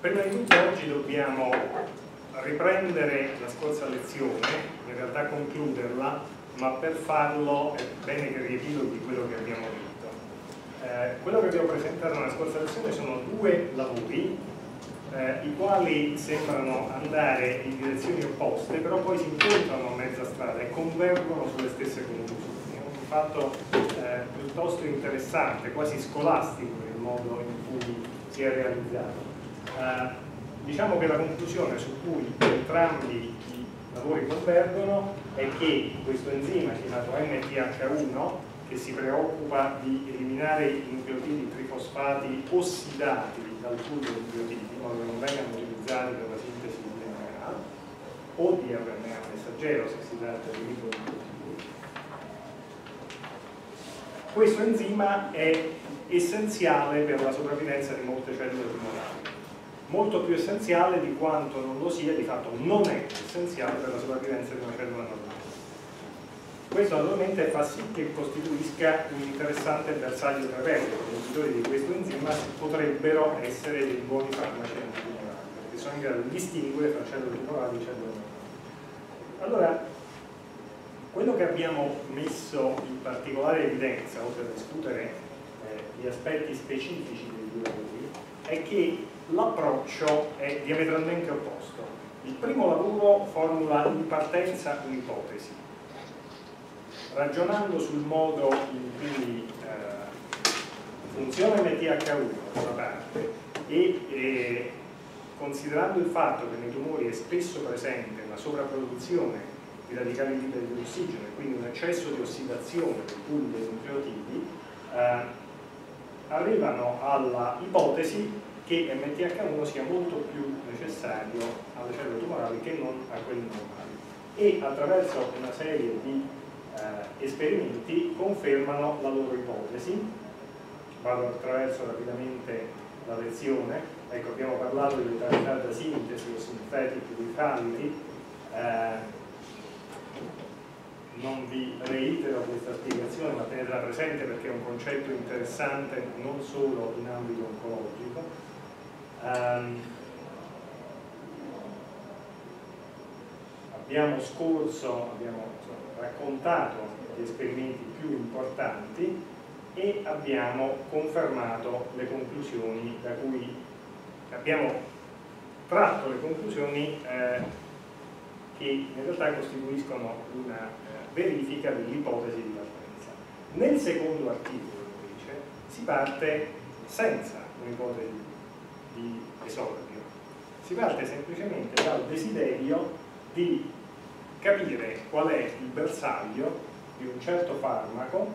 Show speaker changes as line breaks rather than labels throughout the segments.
Prima di tutto oggi dobbiamo riprendere la scorsa lezione, in realtà concluderla, ma per farlo è bene che riepiloghi quello che abbiamo detto. Quello che abbiamo presentato nella scorsa lezione sono due lavori, i quali sembrano andare in direzioni opposte, però poi si incontrano a mezza strada e convergono sulle stesse conclusioni. È un fatto piuttosto interessante, quasi scolastico il modo in cui si è realizzato. Diciamo che la conclusione su cui entrambi i lavori convergono è che questo enzima chiamato MTH1, che si preoccupa di eliminare i nucleotidi trifosfati ossidati dal pool dei nucleotidi, in modo che non vengano utilizzati per la sintesi di DNA o di RNA messaggero se si tratta di ribonucleotidi. Questo enzima è essenziale per la sopravvivenza di molte cellule tumorali, molto più essenziale di quanto non lo sia, di fatto non è essenziale per la sopravvivenza di una cellula normale. Questo naturalmente fa sì che costituisca un interessante bersaglio terapeutico. Gli inibitori di questo enzima potrebbero essere dei buoni farmaci antitumorali, perché sono in grado di distinguere tra cellule tumorali e cellule normali. Allora, quello che abbiamo messo in particolare evidenza, oltre a discutere gli aspetti specifici dei due lavori, è che l'approccio è diametralmente opposto. Il primo lavoro formula in partenza un'ipotesi, ragionando sul modo in cui funziona MTH1 da una parte e considerando il fatto che nei tumori è spesso presente una sovrapproduzione di radicali liberi di ossigeno e quindi un eccesso di ossidazione del pool dei nucleotidi, arrivano alla ipotesi che MTH1 sia molto più necessario alle cellule tumorali che non a quelle normali, e attraverso una serie di esperimenti confermano la loro ipotesi. Vado attraverso rapidamente la lezione. Ecco, abbiamo parlato di letalità da sintesi o synthetic lethality. Non vi reitero questa spiegazione, ma tenetela presente perché è un concetto interessante non solo in ambito oncologico. Abbiamo raccontato gli esperimenti più importanti e abbiamo confermato le conclusioni da cui abbiamo tratto le conclusioni che in realtà costituiscono una verifica dell'ipotesi di partenza. Nel secondo articolo invece si parte senza un'ipotesi di esordio, si parte semplicemente dal desiderio di capire qual è il bersaglio di un certo farmaco,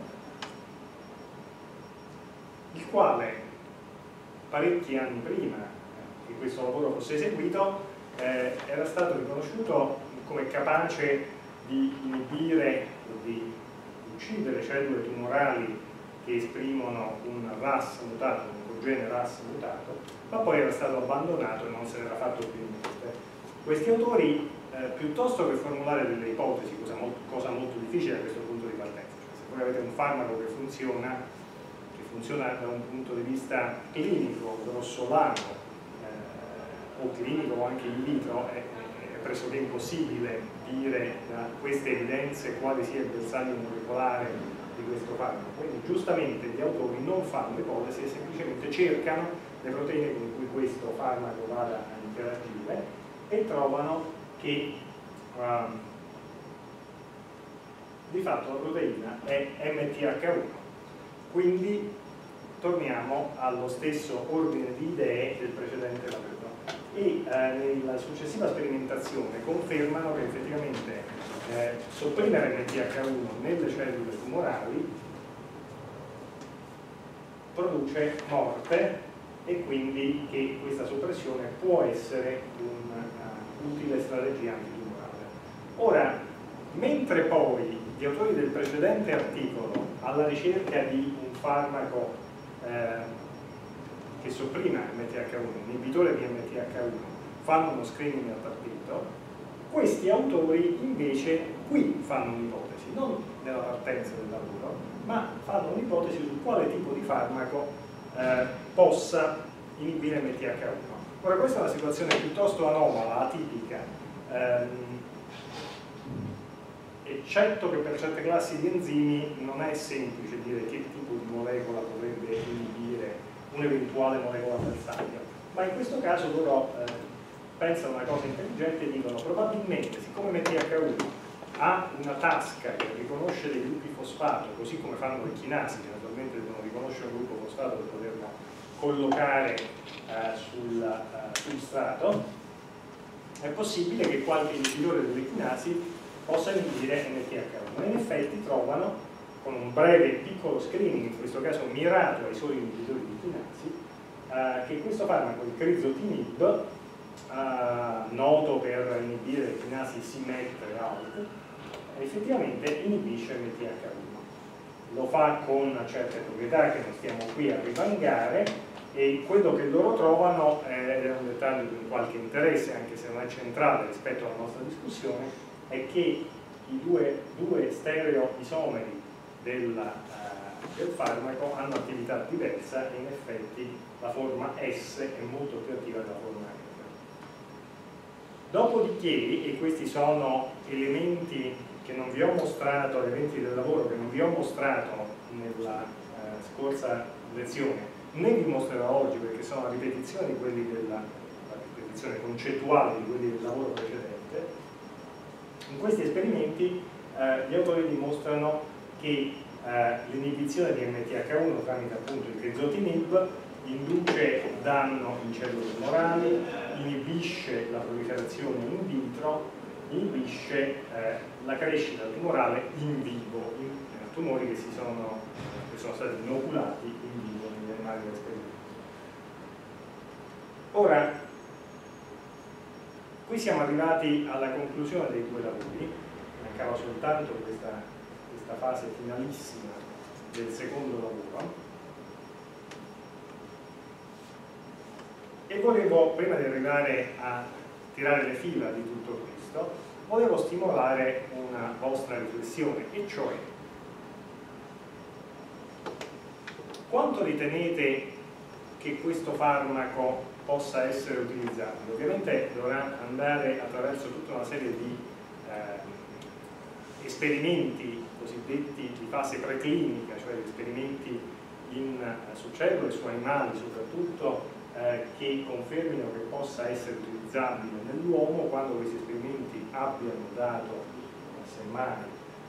il quale parecchi anni prima che questo lavoro fosse eseguito era stato riconosciuto come capace di inibire o di uccidere cellule tumorali che esprimono un RAS mutato, un congene RAS mutato, ma poi era stato abbandonato e non se n'era fatto più niente. Questi autori, piuttosto che formulare delle ipotesi, cosa molto difficile da questo punto di partenza, cioè, se voi avete un farmaco che funziona da un punto di vista clinico, grossolano, o clinico o anche in vitro, è pressoché impossibile dire da queste evidenze quale sia il bersaglio molecolare di questo farmaco. Quindi giustamente gli autori non fanno ipotesi e semplicemente cercano le proteine con cui questo farmaco vada a interagire e trovano che di fatto la proteina è MTH1. Quindi torniamo allo stesso ordine di idee del precedente lavoro e nella successiva sperimentazione confermano che effettivamente sopprimere MTH1 nelle cellule tumorali produce morte e quindi che questa soppressione può essere un'utile strategia antitumorale. Ora, mentre poi gli autori del precedente articolo, alla ricerca di un farmaco che sopprima MTH1, un inibitore di MTH1, fanno uno screening al partito, questi autori invece qui fanno un'ipotesi, non nella partenza del lavoro, ma fanno un'ipotesi su quale tipo di farmaco possa inibire MTH1. Ora, questa è una situazione piuttosto anomala, atipica, eccetto che per certe classi di enzimi non è semplice dire che tipo di molecola potrebbe inibire un'eventuale molecola avversaria, ma in questo caso loro pensano una cosa intelligente e dicono probabilmente, siccome MTH1 ha una tasca che riconosce dei gruppi fosfato, così come fanno le chinasi, che naturalmente devono riconoscere un gruppo fosfato per poterlo collocare sul substrato, è possibile che qualche inibitore delle chinasi possa inibire MTH1. E in effetti trovano, con un breve piccolo screening, in questo caso mirato ai soli inibitori di chinasi, che questo farmaco, il crizotinib, noto per inibire le chinasi SYMET e ALT, effettivamente inibisce MTH1. Lo fa con certe proprietà che non stiamo qui a rivangare, e quello che loro trovano è un dettaglio di qualche interesse, anche se non è centrale rispetto alla nostra discussione, è che i due stereoisomeri del farmaco hanno attività diversa e in effetti la forma S è molto più attiva della forma R. Dopodiché, e questi sono elementi che non vi ho mostrato, elementi del lavoro che non vi ho mostrato nella scorsa lezione, né vi mostrerò oggi perché sono la ripetizione di quelli la ripetizione concettuale di quelli del lavoro precedente. In questi esperimenti gli autori dimostrano che l'inibizione di MTH1 tramite appunto il crizotinib induce danno in cellule tumorali, inibisce la proliferazione in vitro, inibisce la crescita tumorale in vivo, in tumori che sono stati inoculati in vivo negli animali da esperimento. Ora, qui siamo arrivati alla conclusione dei due lavori, mancava soltanto questa fase finalissima del secondo lavoro, e volevo, prima di arrivare a tirare le fila di tutto questo, volevo stimolare una vostra riflessione, e cioè quanto ritenete che questo farmaco possa essere utilizzato? Ovviamente dovrà andare attraverso tutta una serie di esperimenti cosiddetti di fase preclinica, cioè esperimenti su cellule, su animali soprattutto, che confermino che possa essere utilizzabile nell'uomo. Quando questi esperimenti abbiano dato semmai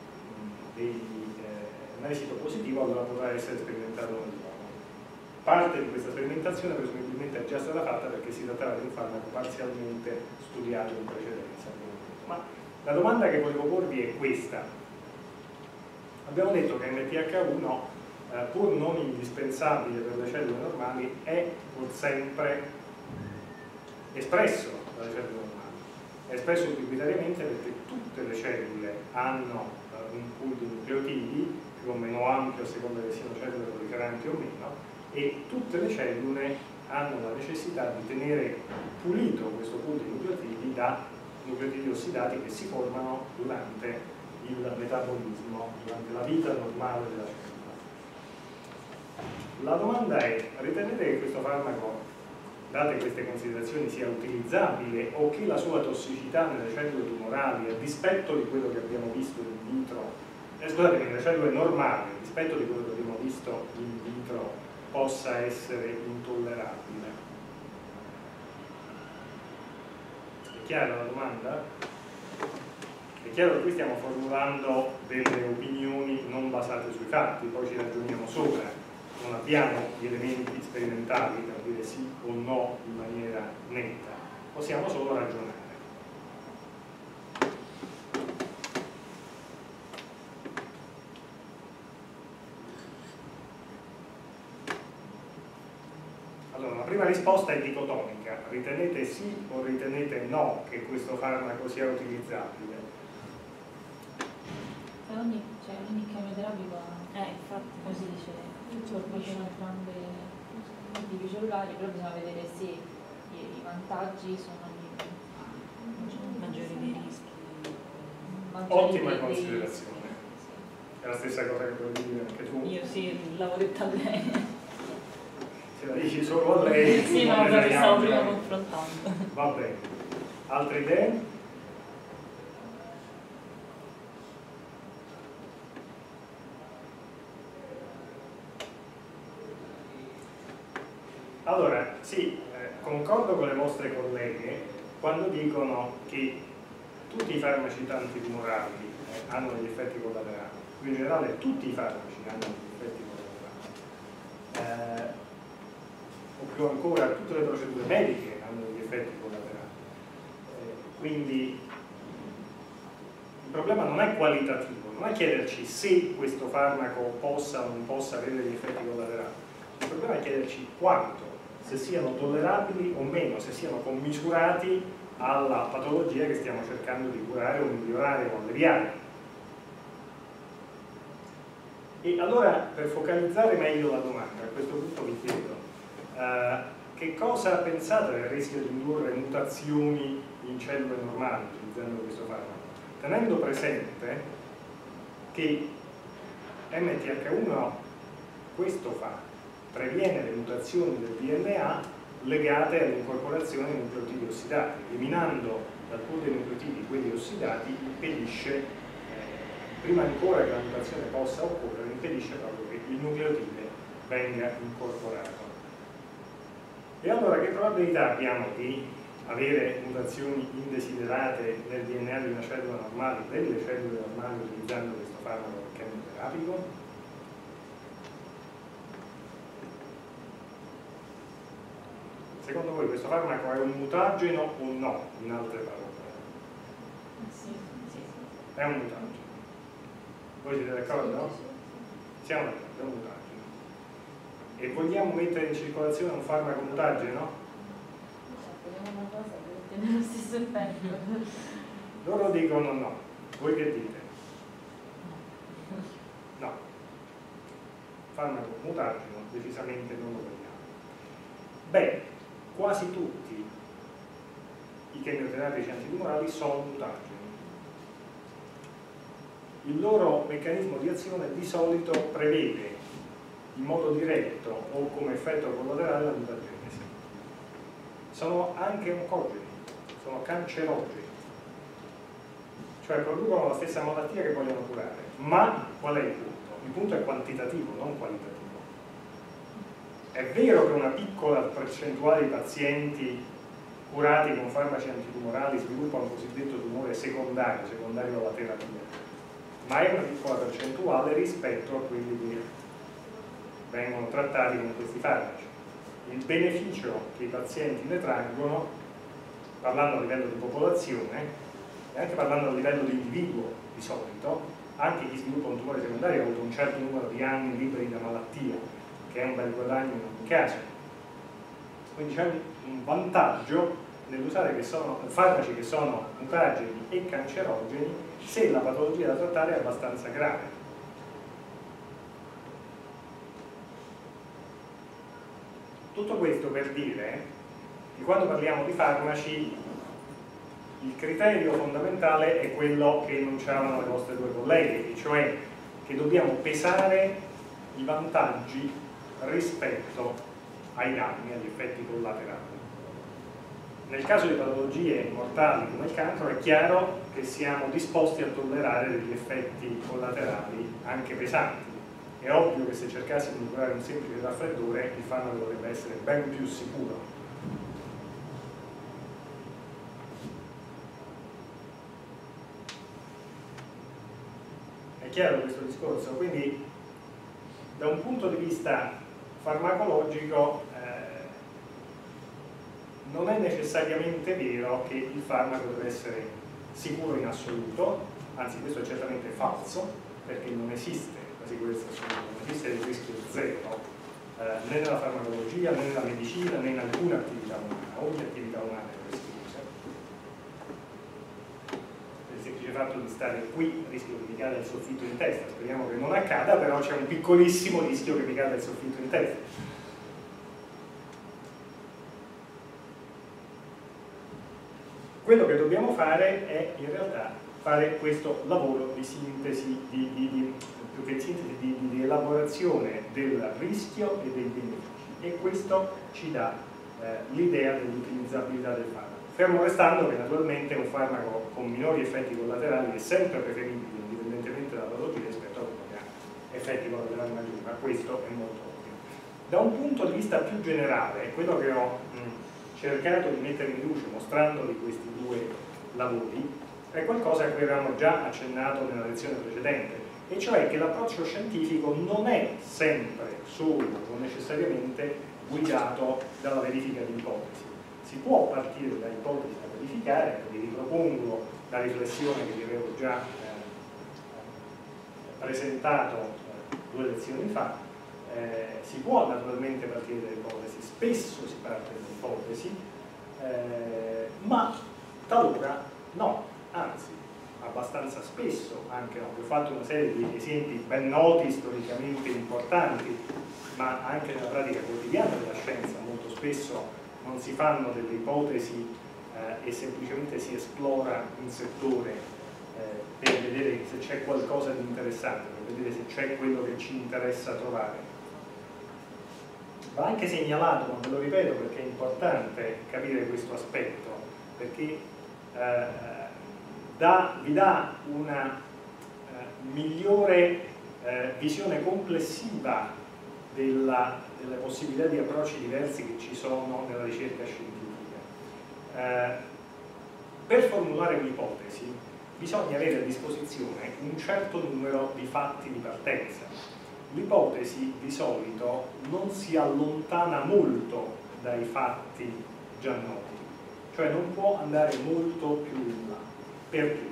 un esito positivo, allora potrà essere sperimentato nell'uomo. Parte di questa sperimentazione presumibilmente è già stata fatta perché si trattava di un farmaco parzialmente studiato in precedenza. Ma la domanda che volevo porvi è questa. Abbiamo detto che MTH1, pur non indispensabile per le cellule normali, è pur sempre espresso dalle cellule normali. È espresso ubiquitariamente perché tutte le cellule hanno un pool di nucleotidi più o meno ampio a seconda che siano cellule proliferanti o meno, e tutte le cellule hanno la necessità di tenere pulito questo pool di nucleotidi da nucleotidi ossidati che si formano durante il metabolismo, durante la vita normale della cellula. La domanda è: ritenete che questo farmaco, date queste considerazioni, sia utilizzabile, o che la sua tossicità nelle cellule tumorali, a dispetto di quello che abbiamo visto in vitro, scusatemi, nelle cellule normali, a dispetto di quello che abbiamo visto in vitro, possa essere intollerabile? È chiara la domanda? È chiaro che qui stiamo formulando delle opinioni non basate sui fatti, poi ci ragioniamo sopra, non abbiamo gli elementi sperimentali per dire sì o no in maniera netta, possiamo solo ragionare. Allora, la prima risposta è dicotomica: ritenete sì o ritenete no che questo farmaco sia utilizzabile?
Ogni chemioterapia infatti così dice, colpiscono entrambe i tipi cellulari, però bisogna vedere se i vantaggi sono
maggiori dei rischi.
Ottima considerazione. È la stessa cosa che volevi dire anche tu?
Io sì, lavoretto bene.
se la dici solo a lei.
Sì, no, perché stavo prima confrontando.
Va bene. Altre idee? Allora, sì, concordo con le vostre colleghe quando dicono che tutti i farmaci antitumorali hanno degli effetti collaterali, in generale tutti i farmaci hanno degli effetti collaterali, o più ancora tutte le procedure mediche hanno degli effetti collaterali, quindi il problema non è qualitativo, non è chiederci se questo farmaco possa o non possa avere degli effetti collaterali, il problema è chiederci quanto, se siano tollerabili o meno, se siano commisurati alla patologia che stiamo cercando di curare o migliorare o alleviare. E allora, per focalizzare meglio la domanda, a questo punto vi chiedo che cosa pensate del rischio di indurre mutazioni in cellule normali utilizzando questo farmaco, tenendo presente che MTH1 questo fa, previene le mutazioni del DNA legate all'incorporazione di nucleotidi ossidati, eliminando dal pool dei nucleotidi quelli ossidati impedisce, prima ancora che la mutazione possa occorrere, impedisce proprio che il nucleotide venga incorporato. E allora che probabilità abbiamo di avere mutazioni indesiderate nel DNA di una cellula normale, delle cellule normali, utilizzando questo farmaco chemioterapico? Secondo voi questo farmaco è un mutageno o no, in altre parole?
Sì, sì.
È un mutageno. Voi siete d'accordo? Siamo d'accordo, è un mutageno. E vogliamo mettere in circolazione un farmaco mutageno?
Vogliamo una cosa per ottenere lo stesso effetto.
Loro dicono no. Voi che dite? No. Farmaco mutageno decisamente non lo vogliamo. Beh, quasi tutti i chemioterapici antitumorali sono mutageni. Il loro meccanismo di azione di solito prevede in modo diretto o come effetto collaterale la mutagenesi. Sono anche oncogeni, sono cancerogeni, cioè producono la stessa malattia che vogliono curare. Ma qual è il punto? Il punto è quantitativo, non qualitativo. È vero che una piccola percentuale di pazienti curati con farmaci antitumorali sviluppa un cosiddetto tumore secondario alla terapia, ma è una piccola percentuale rispetto a quelli che vengono trattati con questi farmaci. Il beneficio che i pazienti ne traggono, parlando a livello di popolazione e anche parlando a livello di individuo di solito, anche chi sviluppa un tumore secondario ha avuto un certo numero di anni liberi da malattia, che è un bel guadagno in ogni caso. Quindi c'è un vantaggio nell'usare farmaci che sono mutageni e cancerogeni se la patologia da trattare è abbastanza grave. Tutto questo per dire che quando parliamo di farmaci il criterio fondamentale è quello che enunciavano le vostre due colleghe, cioè che dobbiamo pesare i vantaggi rispetto ai danni, agli effetti collaterali. Nel caso di patologie mortali come il cancro è chiaro che siamo disposti a tollerare degli effetti collaterali anche pesanti. È ovvio che se cercassimo di curare un semplice raffreddore il farmaco dovrebbe essere ben più sicuro. È chiaro questo discorso? Quindi da un punto di vista farmacologico non è necessariamente vero che il farmaco deve essere sicuro in assoluto, anzi questo è certamente falso, perché non esiste la sicurezza assoluta, non esiste il rischio zero né nella farmacologia, né nella medicina, né in alcuna attività umana. Ogni attività umana è rischiosa. Per il semplice fatto di stare qui rischio che mi cada il soffitto in testa, speriamo che non accada, però c'è un piccolissimo rischio che mi cada il soffitto in testa. Quello che dobbiamo fare è in realtà fare questo lavoro di sintesi, più che di sintesi, di elaborazione del rischio e dei benefici. e questo ci dà l'idea dell'utilizzabilità del farmaco. Fermo restando che naturalmente un farmaco con minori effetti collaterali è sempre preferibile, indipendentemente dalla patologia, rispetto a uno che ha effetti collaterali maggiori, ma questo è molto ovvio. Da un punto di vista più generale, quello che ho cercato di mettere in luce mostrandoli questi due lavori è qualcosa a cui avevamo già accennato nella lezione precedente, e cioè che l'approccio scientifico non è sempre solo o necessariamente guidato dalla verifica di ipotesi. Si può partire da ipotesi da verificare, vi ripropongo la riflessione che vi avevo già presentato 2 lezioni fa. Si può naturalmente partire da ipotesi, spesso si parte da ipotesi, ma talora no, anzi abbastanza spesso anche no. Vi ho fatto una serie di esempi ben noti, storicamente importanti, ma anche nella pratica quotidiana della scienza molto spesso non si fanno delle ipotesi e semplicemente si esplora un settore per vedere se c'è qualcosa di interessante, per vedere se c'è quello che ci interessa trovare. Va anche segnalato, ma ve lo ripeto perché è importante capire questo aspetto, perché vi dà una migliore visione complessiva delle possibilità di approcci diversi che ci sono nella ricerca scientifica. Per formulare un'ipotesi bisogna avere a disposizione un certo numero di fatti di partenza. L'ipotesi di solito non si allontana molto dai fatti già noti, cioè non può andare molto più in là. Perché?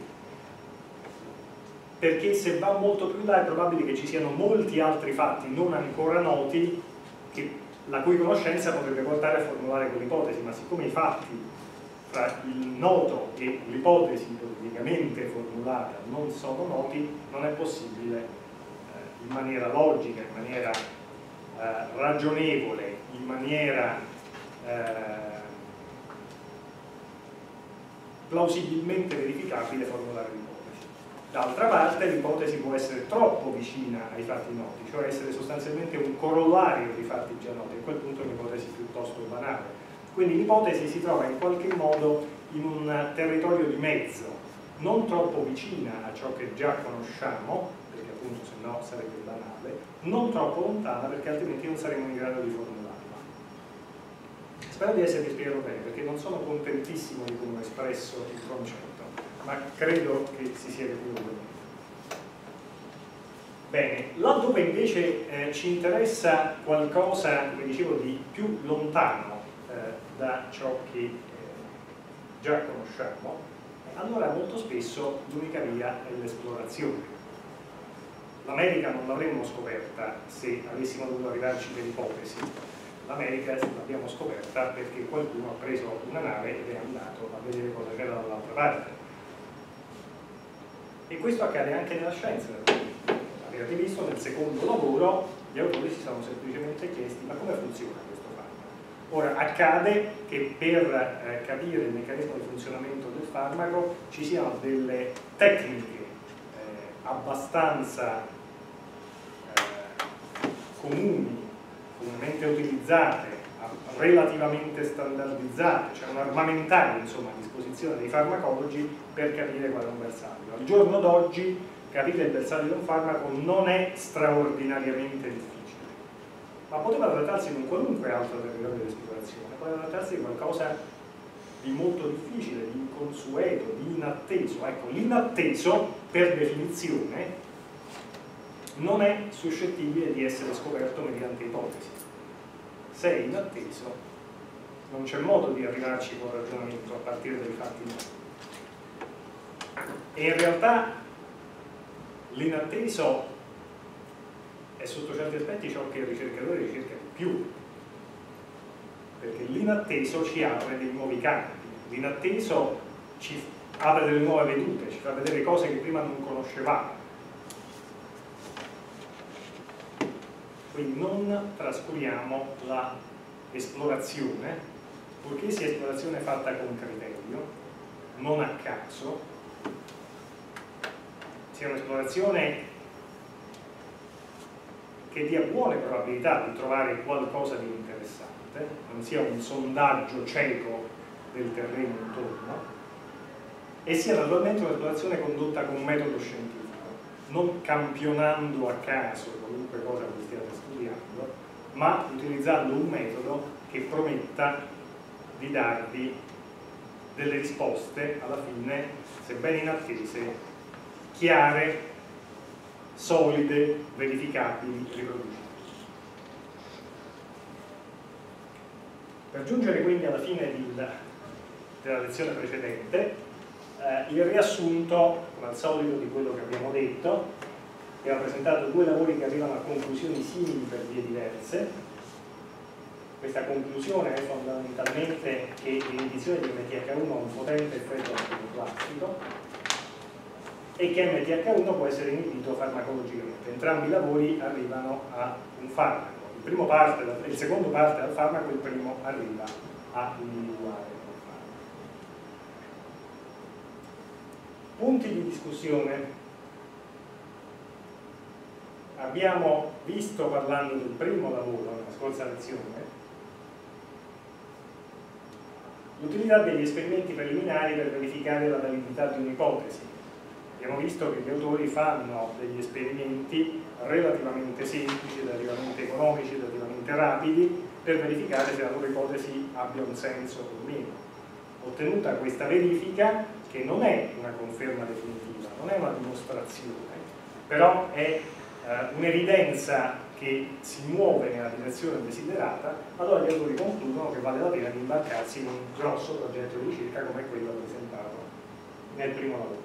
Perché se va molto più in là è probabile che ci siano molti altri fatti non ancora noti la cui conoscenza potrebbe portare a formulare quell'ipotesi, ma siccome i fatti tra il noto e l'ipotesi ipoteticamente formulata non sono noti, non è possibile in maniera logica, in maniera ragionevole, in maniera plausibilmente verificabile formulare l'ipotesi. D'altra parte l'ipotesi può essere troppo vicina ai fatti noti, cioè essere sostanzialmente un corollario dei fatti già noti, a quel punto è un'ipotesi piuttosto banale. Quindi l'ipotesi si trova in qualche modo in un territorio di mezzo, non troppo vicina a ciò che già conosciamo, perché appunto se no sarebbe banale, non troppo lontana perché altrimenti non saremo in grado di formularla. Spero di essermi spiegato bene, perché non sono contentissimo di come ho espresso il concetto, ma credo che si sia capito bene. Bene, laddove invece ci interessa qualcosa, come dicevo, di più lontano da ciò che già conosciamo, allora molto spesso l'unica via è l'esplorazione. L'America non l'avremmo scoperta se avessimo dovuto arrivarci per ipotesi. L'America l'abbiamo scoperta perché qualcuno ha preso una nave ed è andato a vedere cosa c'era dall'altra parte. E questo accade anche nella scienza. Avete visto, nel secondo lavoro gli autori si sono semplicemente chiesti: ma come funziona questo farmaco? Ora, accade che per capire il meccanismo di funzionamento del farmaco ci siano delle tecniche abbastanza comunemente utilizzate, relativamente standardizzate, cioè un armamentario insomma a disposizione dei farmacologi per capire qual è un bersaglio. Al giorno d'oggi capire il bersaglio di un farmaco non è straordinariamente difficile, ma poteva trattarsi di un qualunque altro territorio di esplorazione, poteva trattarsi di qualcosa di molto difficile, di inconsueto, di inatteso. Ecco, l'inatteso per definizione non è suscettibile di essere scoperto mediante ipotesi. Se è inatteso non c'è modo di arrivarci con ragionamento a partire dai fatti noti. E in realtà l'inatteso è sotto certi aspetti ciò che il ricercatore ricerca di più, perché l'inatteso ci apre dei nuovi campi, l'inatteso ci apre delle nuove vedute, ci fa vedere cose che prima non conoscevamo. Quindi non trascuriamo l'esplorazione, purché sia esplorazione fatta con criterio, non a caso, sia un'esplorazione che dia buone probabilità di trovare qualcosa di interessante, non sia un sondaggio cieco del terreno intorno, e sia naturalmente un'esplorazione condotta con un metodo scientifico, non campionando a caso qualunque cosa voi stiate studiando, ma utilizzando un metodo che prometta di darvi delle risposte alla fine, sebbene inattese, chiare, solide, verificabili, riproducibili. Per giungere quindi alla fine della lezione precedente, il riassunto, come al solito, di quello che abbiamo detto. Abbiamo presentato due lavori che arrivano a conclusioni simili per vie diverse. Questa conclusione è fondamentalmente che l'inibizione di MTH1 ha un potente effetto antiplastico e che MTH1 può essere inibito farmacologicamente. Entrambi i lavori arrivano a un farmaco. Il secondo parte dal farmaco, il primo arriva a individuare. Punti di discussione. Abbiamo visto, parlando del primo lavoro nella scorsa lezione, l'utilità degli esperimenti preliminari per verificare la validità di un'ipotesi. Abbiamo visto che gli autori fanno degli esperimenti relativamente semplici, relativamente economici, relativamente rapidi, per verificare se la loro ipotesi abbia un senso o meno. Ottenuta questa verifica, che non è una conferma definitiva, non è una dimostrazione, però è un'evidenza che si muove nella direzione desiderata, allora gli autori concludono che vale la pena di imbarcarsi in un grosso progetto di ricerca come quello presentato nel primo lavoro.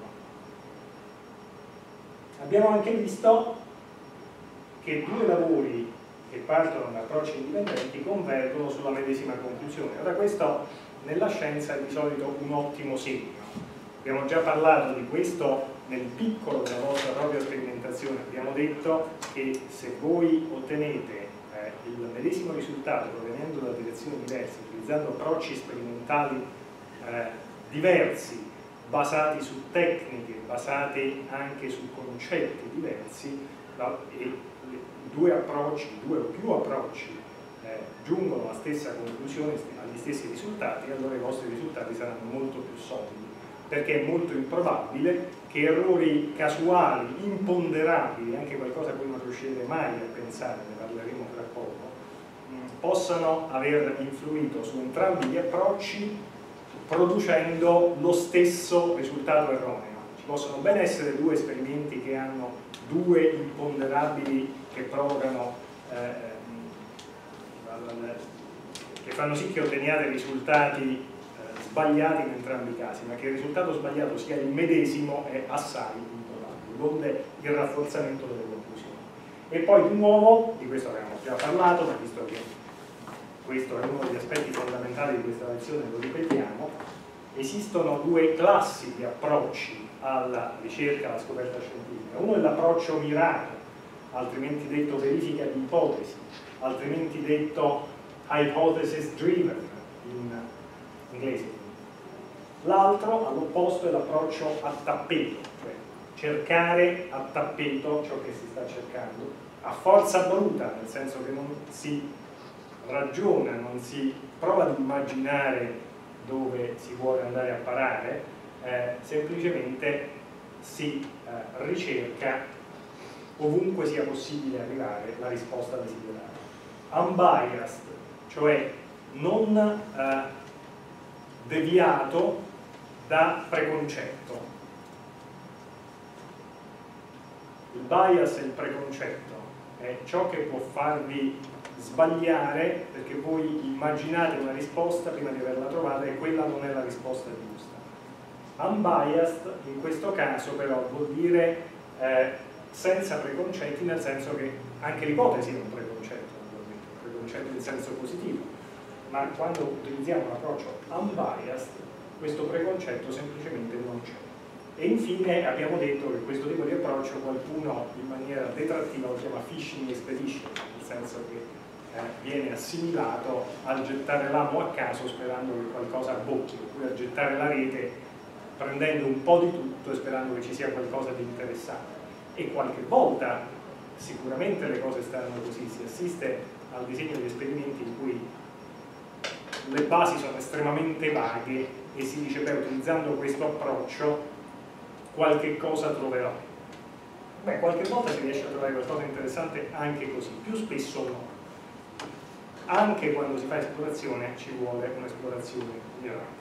Abbiamo anche visto che due lavori che partono da approcci indipendenti convergono sulla medesima conclusione. Ora, questo nella scienza è di solito un ottimo segno. Abbiamo già parlato di questo nel piccolo della vostra propria sperimentazione. Abbiamo detto che se voi ottenete il medesimo risultato provenendo da direzioni diverse, utilizzando approcci sperimentali diversi, basati su tecniche, basati anche su concetti diversi, e due approcci, due o più approcci giungono alla stessa conclusione, agli stessi risultati, allora i vostri risultati saranno molto più solidi, perché è molto improbabile che errori casuali, imponderabili, anche qualcosa a cui non riuscirete mai a pensare, ne parleremo tra poco, possano aver influito su entrambi gli approcci producendo lo stesso risultato erroneo. Ci possono ben essere due esperimenti che hanno due imponderabili che provocano che fanno sì che otteniate risultati sbagliati in entrambi i casi, ma che il risultato sbagliato sia il medesimo è assai improbabile, donde il rafforzamento delle conclusioni. E poi di nuovo, di questo abbiamo già parlato, ma visto che questo è uno degli aspetti fondamentali di questa lezione, lo ripetiamo, esistono due classi di approcci alla ricerca, alla scoperta scientifica. Uno è l'approccio mirato, altrimenti detto verifica di ipotesi, altrimenti detto hypothesis driven in inglese. L'altro, all'opposto, è l'approccio a tappeto, cioè cercare a tappeto ciò che si sta cercando, a forza bruta, nel senso che non si ragiona, non si prova ad immaginare dove si vuole andare a parare, semplicemente si ricerca ovunque sia possibile arrivare la risposta desiderata. Unbiased, cioè non deviato da preconcetto. Il bias e il preconcetto è ciò che può farvi sbagliare perché voi immaginate una risposta prima di averla trovata e quella non è la risposta giusta. Unbiased in questo caso però vuol dire senza preconcetti, nel senso che anche l'ipotesi è un preconcetto, naturalmente, un preconcetto in senso positivo, ma quando utilizziamo un approccio unbiased questo preconcetto semplicemente non c'è. E infine abbiamo detto che questo tipo di approccio qualcuno in maniera detrattiva lo chiama fishing expedition, nel senso che viene assimilato al gettare l'amo a caso sperando che qualcosa abbocchi, oppure a gettare la rete prendendo un po' di tutto e sperando che ci sia qualcosa di interessante. E qualche volta sicuramente le cose stanno così, si assiste al disegno di esperimenti in cui le basi sono estremamente vaghe e si dice, beh, utilizzando questo approccio qualche cosa troverò. Beh, qualche volta si riesce a trovare qualcosa interessante anche così, più spesso no. Anche quando si fa esplorazione ci vuole un'esplorazione mirata.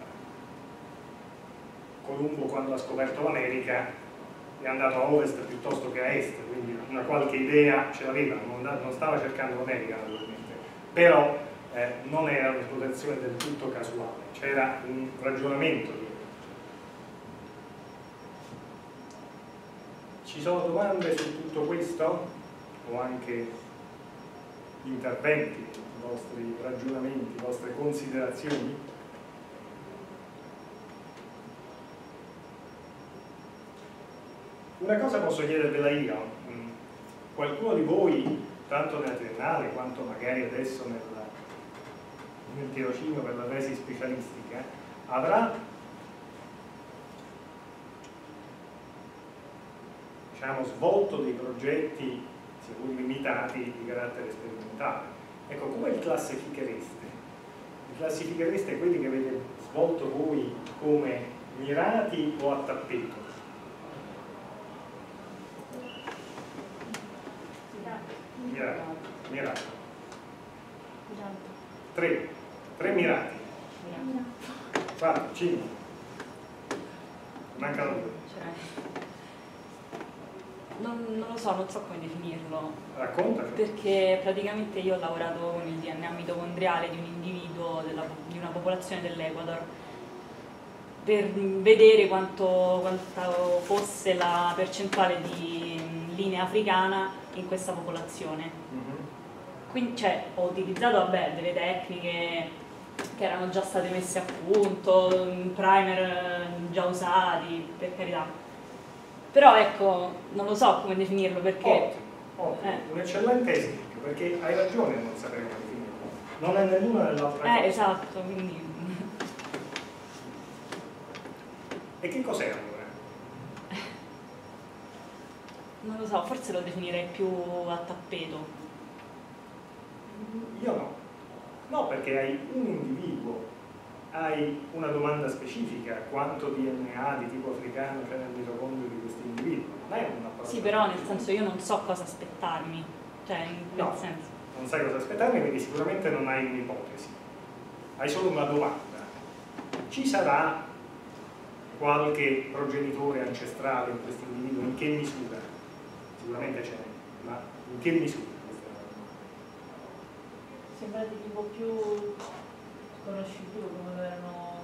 Colombo, quando ha scoperto l'America, è andato a ovest piuttosto che a est, quindi una qualche idea ce l'aveva, non stava cercando l'America naturalmente, però non era un'esplorazione del tutto casuale, c'era un ragionamento dietro. Ci sono domande su tutto questo? O anche interventi, vostri ragionamenti, vostre considerazioni? Una cosa posso chiedervela io, qualcuno di voi, tanto nella triennale quanto magari adesso nel tirocinio per la tesi specialistica, avrà, diciamo, svolto dei progetti, seppur limitati, di carattere sperimentale. Ecco, come li classifichereste? Li classifichereste quelli che avete svolto voi come mirati o a tappeto? Mirati. Tre mirati. 4, 5. Mancano 2.
Non lo so, non so come definirlo.
Raccontaci.
Perché praticamente io ho lavorato con il DNA mitocondriale di un individuo, di una popolazione dell'Ecuador, per vedere quanta fosse la percentuale di linea africana in questa popolazione. Quindi ho utilizzato, vabbè, delle tecniche che erano già state messe a punto, primer già usati, per carità. Però ecco, non lo so come definirlo, perché...
Ottimo. Un eccellente esempio, perché hai ragione a non sapere come definirlo. Non è nell'una né nell'altra cosa.
Esatto, quindi...
E che cos'è allora?
Non lo so, forse lo definirei più a tappeto.
Io no. No, perché hai un individuo, hai una domanda specifica, quanto DNA di tipo africano c'è nel mitocondrio di questo individuo. Non è una
Sì, però nel senso io non so cosa aspettarmi, cioè in quel senso.
Non sai cosa aspettarmi, quindi sicuramente non hai un'ipotesi. Hai solo una domanda. Ci sarà qualche progenitore ancestrale in questo individuo? In che misura? Sicuramente c'è, ma in che misura?
Sembra di tipo più conoscitivo, come lo erano,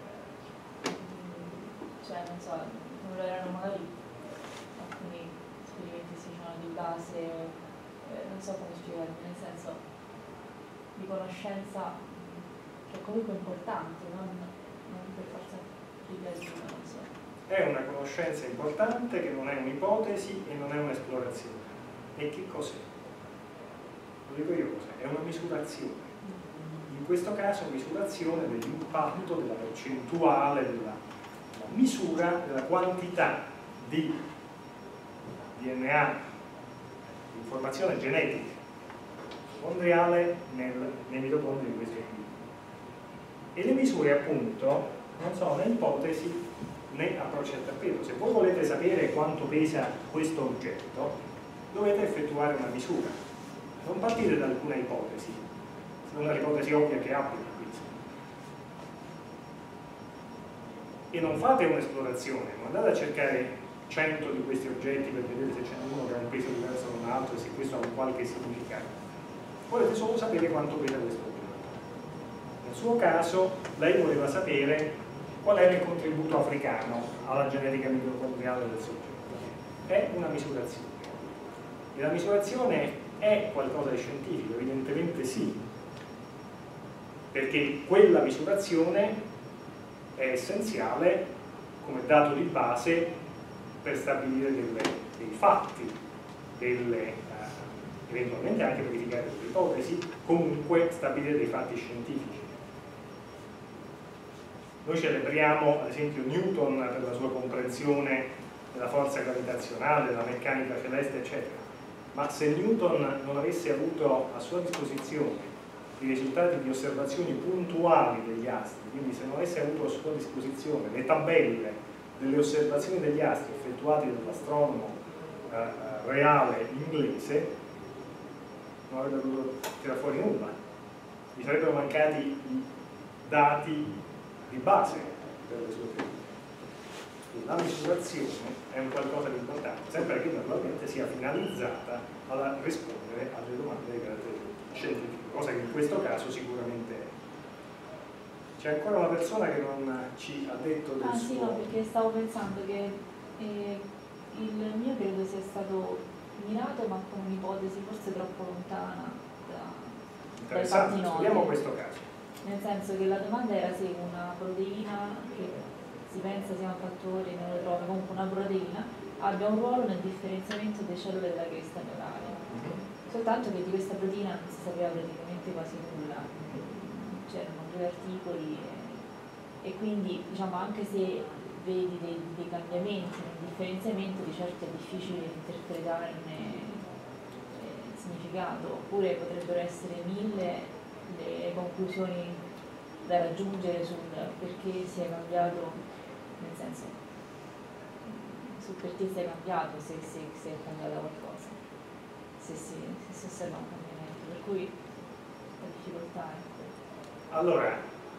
cioè non so, come lo erano magari alcuni esperimenti si facevano di base, non so come spiegarmi, nel senso di conoscenza che è comunque importante, non per forza ripetuta, non so.
È una conoscenza importante che non è un'ipotesi e non è un'esplorazione. E che cos'è? Lo dico io cos'è? È una misurazione. In questo caso misurazione dell'impatto, della percentuale, della misura della quantità di DNA, di informazione genetica mitocondriale nei mitocondri di questo individuo. E le misure appunto non sono né ipotesi né approcci a tappeto. Se voi volete sapere quanto pesa questo oggetto, dovete effettuare una misura. Non partire da alcuna ipotesi, se non l'ipotesi ovvia che applica questo. E non fate un'esplorazione, non andate a cercare 100 di questi oggetti per vedere se c'è uno che ha un peso diverso da un altro e se questo ha un qualche significato. Volete solo sapere quanto pesa questo oggetto. Nel suo caso, lei voleva sapere qual era il contributo africano alla genetica mitocondriale del soggetto. È una misurazione. E la misurazione è qualcosa di scientifico? Evidentemente sì, perché quella misurazione è essenziale come dato di base per stabilire dei fatti, eventualmente anche verificare delle ipotesi, comunque stabilire dei fatti scientifici. Noi celebriamo ad esempio Newton per la sua comprensione della forza gravitazionale, della meccanica celeste, eccetera. ma se Newton non avesse avuto a sua disposizione i risultati di osservazioni puntuali degli astri, quindi se non avesse avuto a sua disposizione le tabelle delle osservazioni degli astri effettuate dall'astronomo reale inglese, non avrebbe potuto tirare fuori nulla, gli sarebbero mancati i dati di base per le sue teorie. La misurazione è un qualcosa di importante, sempre che naturalmente sia finalizzata a rispondere alle domande di carattere scientifico, cosa che in questo caso sicuramente è. C'è ancora una persona che non ci ha detto del suo...
Sì, no, perché stavo pensando che il mio credo sia stato mirato, ma con un'ipotesi forse troppo lontana dai fatti noti.
Studiamo questo caso.
Nel senso che la domanda era se una proteina che si pensa sia un fattore neurotrofico, comunque una proteina, abbia un ruolo nel differenziamento delle cellule della cresta neurale. Soltanto che di questa proteina non si sapeva praticamente quasi nulla, c'erano 2 articoli e quindi diciamo anche se vedi dei cambiamenti nel differenziamento, di certo è difficile interpretarne il significato, oppure potrebbero essere 1000 le conclusioni da raggiungere sul perché si è cambiato, nel senso sul perché si è cambiato, se è cambiata qualcosa, se si osserva un cambiamento, per cui la difficoltà è quella.
Allora,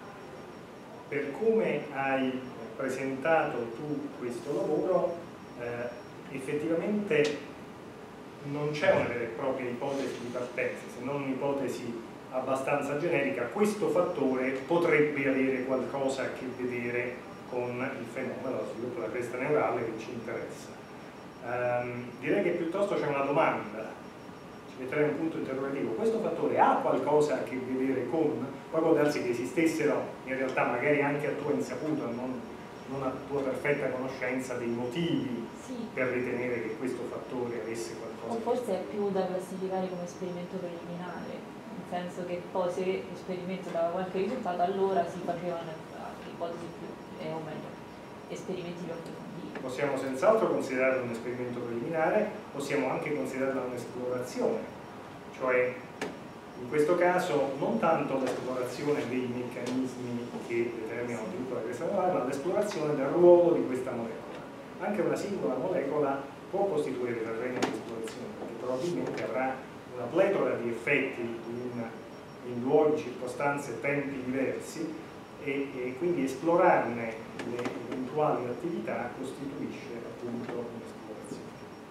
per come hai presentato tu questo lavoro, effettivamente non c'è una vera e propria ipotesi di partenza, se non un'ipotesi abbastanza generica. Questo fattore potrebbe avere qualcosa a che vedere con il fenomeno dello sviluppo della cresta neurale che ci interessa. Direi che piuttosto c'è una domanda, ci metterei un punto interrogativo: questo fattore ha qualcosa a che vedere con, poi può darsi che esistessero in realtà magari anche a tua insaputa, non a tua perfetta conoscenza dei motivi per ritenere che questo fattore avesse qualcosa.
O forse è più da classificare come esperimento preliminare, nel senso che poi se l'esperimento dava qualche risultato allora si facevano ipotesi più, o meglio, esperimenti più approfonditi.
Possiamo senz'altro considerarlo un esperimento preliminare, possiamo anche considerarlo un'esplorazione, cioè in questo caso non tanto l'esplorazione dei meccanismi che determinano lo sviluppo della cresta neurale, ma l'esplorazione del ruolo di questa molecola. Anche una singola molecola può costituire terreno di esplorazione, perché probabilmente avrà una pletora di effetti in luoghi, circostanze e tempi diversi, e quindi esplorarne le eventuali attività costituisce appunto un'esplorazione.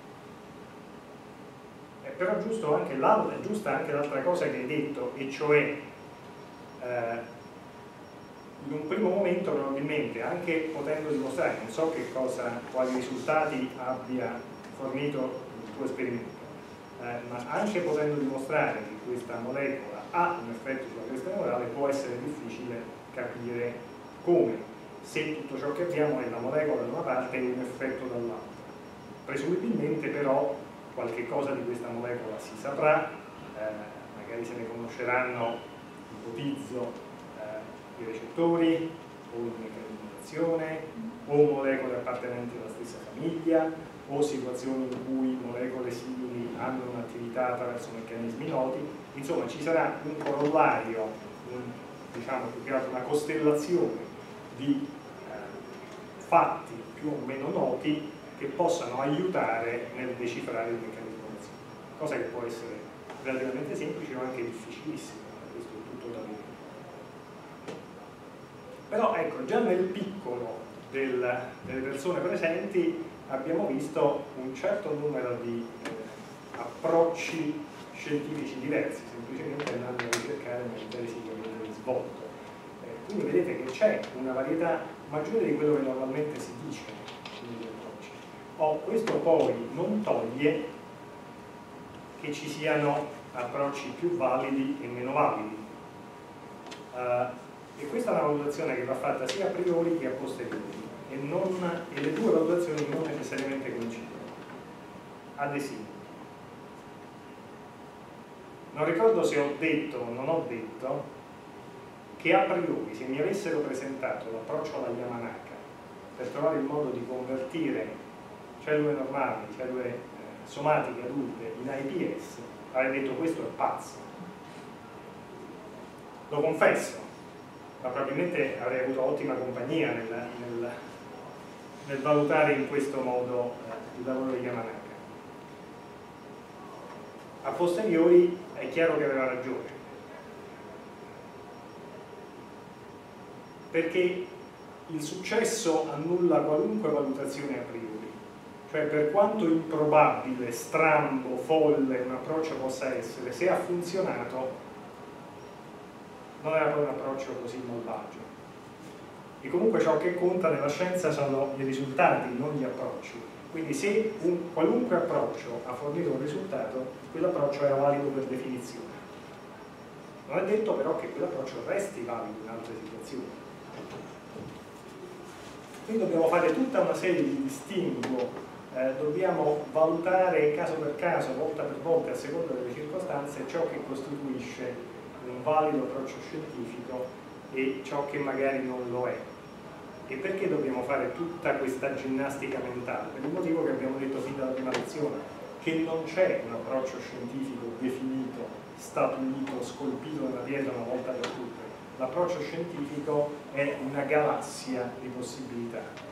Però è giusta anche l'altra cosa che hai detto, e cioè in un primo momento probabilmente, anche potendo dimostrare, non so quali risultati abbia fornito il tuo esperimento, ma anche potendo dimostrare che questa molecola ha un effetto sulla cresta neurale, può essere difficile capire come, se tutto ciò che abbiamo è la molecola da una parte e un effetto dall'altra. Presumibilmente però qualche cosa di questa molecola si saprà, magari se ne conosceranno, ipotizzo, i recettori o il meccanismo di azione o molecole appartenenti alla stessa famiglia o situazioni in cui molecole simili hanno un'attività attraverso meccanismi noti. Insomma, ci sarà un corollario, diciamo più che altro una costellazione di fatti più o meno noti che possano aiutare nel decifrare il meccanismo di azione, cosa che può essere relativamente semplice ma anche difficilissima, questo è tutto da vedere. Però ecco, già nel piccolo delle persone presenti abbiamo visto un certo numero di approcci scientifici diversi, semplicemente andando a ricercare nelle tesi che avete svolto. Quindi vedete che c'è una varietà maggiore di quello che normalmente si dice negli approcci. Questo poi non toglie che ci siano approcci più validi e meno validi. E questa è una valutazione che va fatta sia a priori che a posteriori, e le due valutazioni non necessariamente coincidono. Ad esempio, non ricordo se ho detto o non ho detto che a priori, se mi avessero presentato l'approccio alla Yamanaka per trovare il modo di convertire cellule normali, cellule somatiche adulte in IPS, avrei detto questo è pazzo. Lo confesso, ma probabilmente avrei avuto ottima compagnia nel valutare in questo modo il lavoro di Yamanaka. A posteriori è chiaro che aveva ragione, perché il successo annulla qualunque valutazione a priori. Cioè, per quanto improbabile, strambo, folle un approccio possa essere, se ha funzionato non era poi un approccio così malvagio. E comunque ciò che conta nella scienza sono i risultati, non gli approcci. Quindi se qualunque approccio ha fornito un risultato, quell'approccio era valido per definizione. Non è detto però che quell'approccio resti valido in altre situazioni. Quindi dobbiamo fare tutta una serie di distinguo, dobbiamo valutare caso per caso, volta per volta, a seconda delle circostanze, ciò che costituisce un valido approccio scientifico e ciò che magari non lo è. E perché dobbiamo fare tutta questa ginnastica mentale? Per il motivo che abbiamo detto fin dalla prima lezione, che non c'è un approccio scientifico definito, statuito, scolpito nella pietra una volta per tutte. L'approccio scientifico è una galassia di possibilità.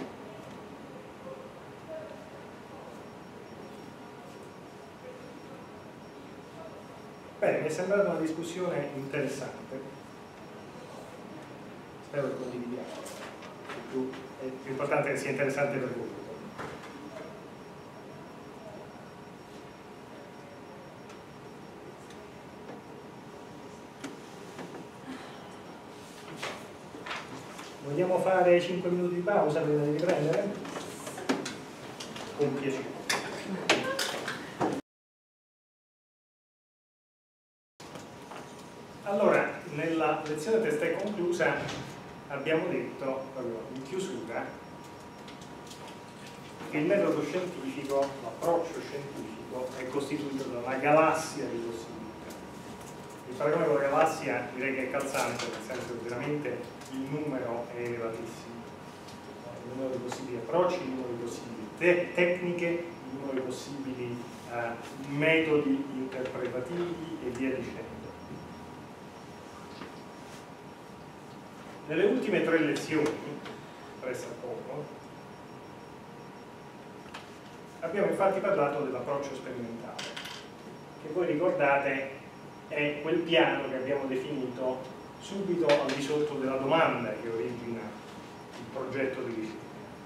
Bene, mi è sembrata una discussione interessante. Spero che condividiamo. È più importante che sia interessante per voi. Vogliamo fare 5 minuti di pausa prima di riprendere? Con piacere. Allora, nella lezione testè conclusa abbiamo detto, in chiusura, che il metodo scientifico, l'approccio scientifico, è costituito da una galassia di possibilità. Il paragone con la galassia direi che è calzante, nel senso che veramente il numero è elevatissimo. Il numero di possibili approcci, il numero di possibili tecniche, il numero di possibili metodi interpretativi e via dicendo. Nelle ultime 3 lezioni, pressappoco, abbiamo infatti parlato dell'approccio sperimentale, che voi ricordate è quel piano che abbiamo definito subito al di sotto della domanda che origina il progetto di ricerca.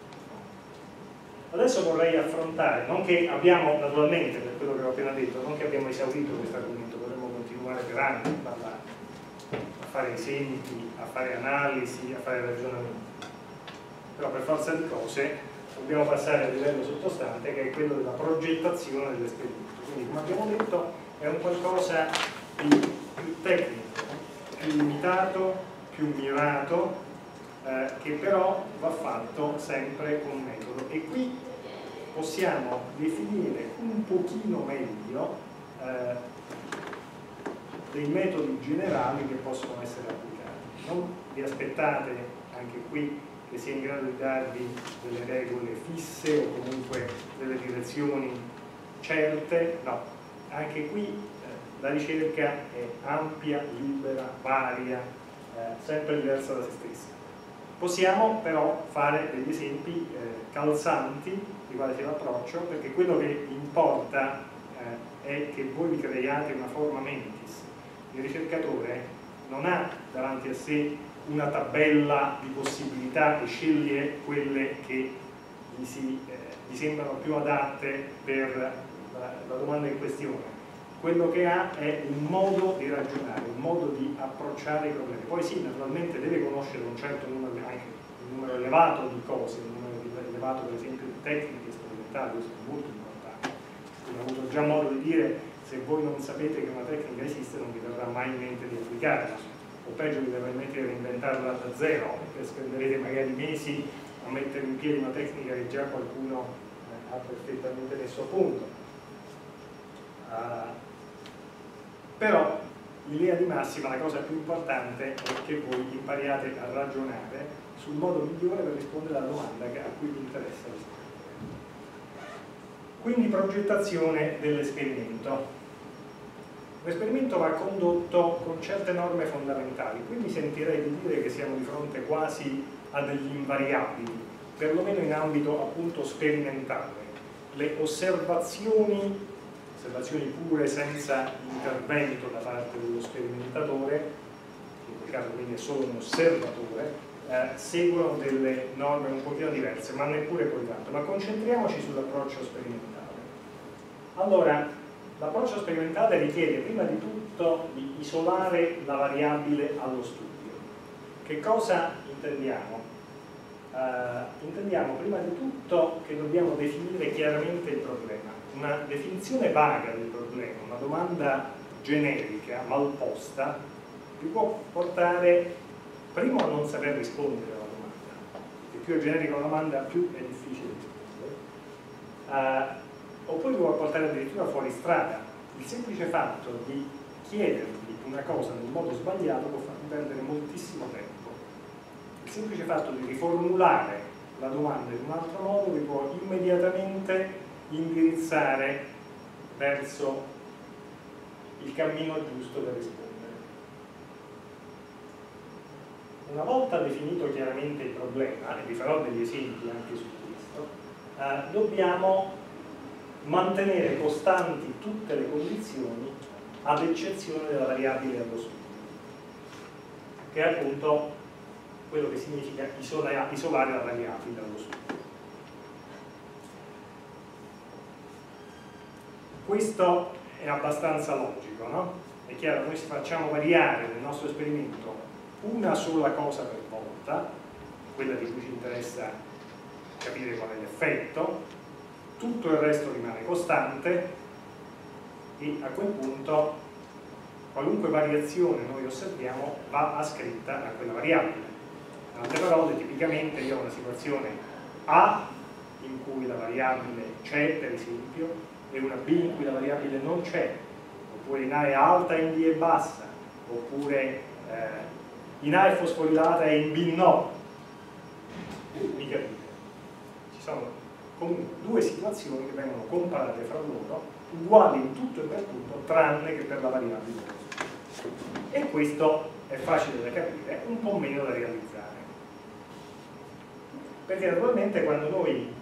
Adesso vorrei affrontare, non che abbiamo, naturalmente, per quello che ho appena detto, non che abbiamo esaurito questo argomento, potremmo continuare per anni a parlare, a fare esempi, a fare analisi, a fare ragionamenti. Però per forza di cose dobbiamo passare al livello sottostante, che è quello della progettazione dell'esperimento. Quindi, come abbiamo detto, è un qualcosa di più tecnico, più limitato, più mirato, che però va fatto sempre con metodo. E qui possiamo definire un pochino meglio dei metodi generali che possono essere applicati. Non vi aspettate anche qui che sia in grado di darvi delle regole fisse o comunque delle direzioni certe, no, anche qui la ricerca è ampia, libera, varia, sempre diversa da se stessa. Possiamo però fare degli esempi calzanti di quale sia l'approccio, perché quello che importa è che voi vi creiate una forma mentis. Il ricercatore non ha davanti a sé una tabella di possibilità e sceglie quelle che gli sembrano più adatte per la domanda in questione. Quello che ha è un modo di ragionare, un modo di approcciare i problemi. Poi sì, naturalmente deve conoscere un certo numero, anche un numero elevato di cose, un numero elevato per esempio di tecniche sperimentali, questo è molto importante. Come ho avuto già modo di dire, se voi non sapete che una tecnica esiste non vi verrà mai in mente di applicarla, o peggio vi verrà in mente di reinventarla da zero, perché spenderete magari mesi a mettere in piedi una tecnica che già qualcuno ha perfettamente messo a punto. Però in linea di massima la cosa più importante è che voi impariate a ragionare sul modo migliore per rispondere alla domanda a cui vi interessa rispondere. Quindi progettazione dell'esperimento. L'esperimento va condotto con certe norme fondamentali, qui mi sentirei di dire che siamo di fronte quasi a degli invariabili, perlomeno in ambito appunto sperimentale. Le osservazioni pure senza intervento da parte dello sperimentatore, in quel caso quindi è solo un osservatore, seguono delle norme un pochino diverse, ma neppure poi tanto. Ma concentriamoci sull'approccio sperimentale. Allora, l'approccio sperimentale richiede prima di tutto di isolare la variabile allo studio. Che cosa intendiamo? Intendiamo prima di tutto che dobbiamo definire chiaramente il problema. Una definizione vaga del problema, una domanda generica, mal posta, vi può portare primo a non saper rispondere alla domanda. E più è generica una domanda, più è difficile rispondere. Oppure vi può portare addirittura fuori strada. Il semplice fatto di chiedervi una cosa nel modo sbagliato può farvi perdere moltissimo tempo. Il semplice fatto di riformulare la domanda in un altro modo vi può immediatamente indirizzare verso il cammino giusto per rispondere. Una volta definito chiaramente il problema, e vi farò degli esempi anche su questo, dobbiamo mantenere costanti tutte le condizioni ad eccezione della variabile allo studio, che è appunto quello che significa isolare la variabile allo studio. Questo è abbastanza logico, no? È chiaro, noi facciamo variare nel nostro esperimento una sola cosa per volta, quella di cui ci interessa capire qual è l'effetto, tutto il resto rimane costante e a quel punto qualunque variazione noi osserviamo va ascritta a quella variabile. In altre parole, tipicamente io ho una situazione A in cui la variabile c'è, per esempio, e una B in cui la variabile non c'è, oppure in A è alta e in B è bassa, oppure in A è fosforilata e in B no. Mi capite? Ci sono comunque due situazioni che vengono comparate fra loro, uguali in tutto e per tutto, tranne che per la variabile. E questo è facile da capire, un po' meno da realizzare. Perché naturalmente quando noi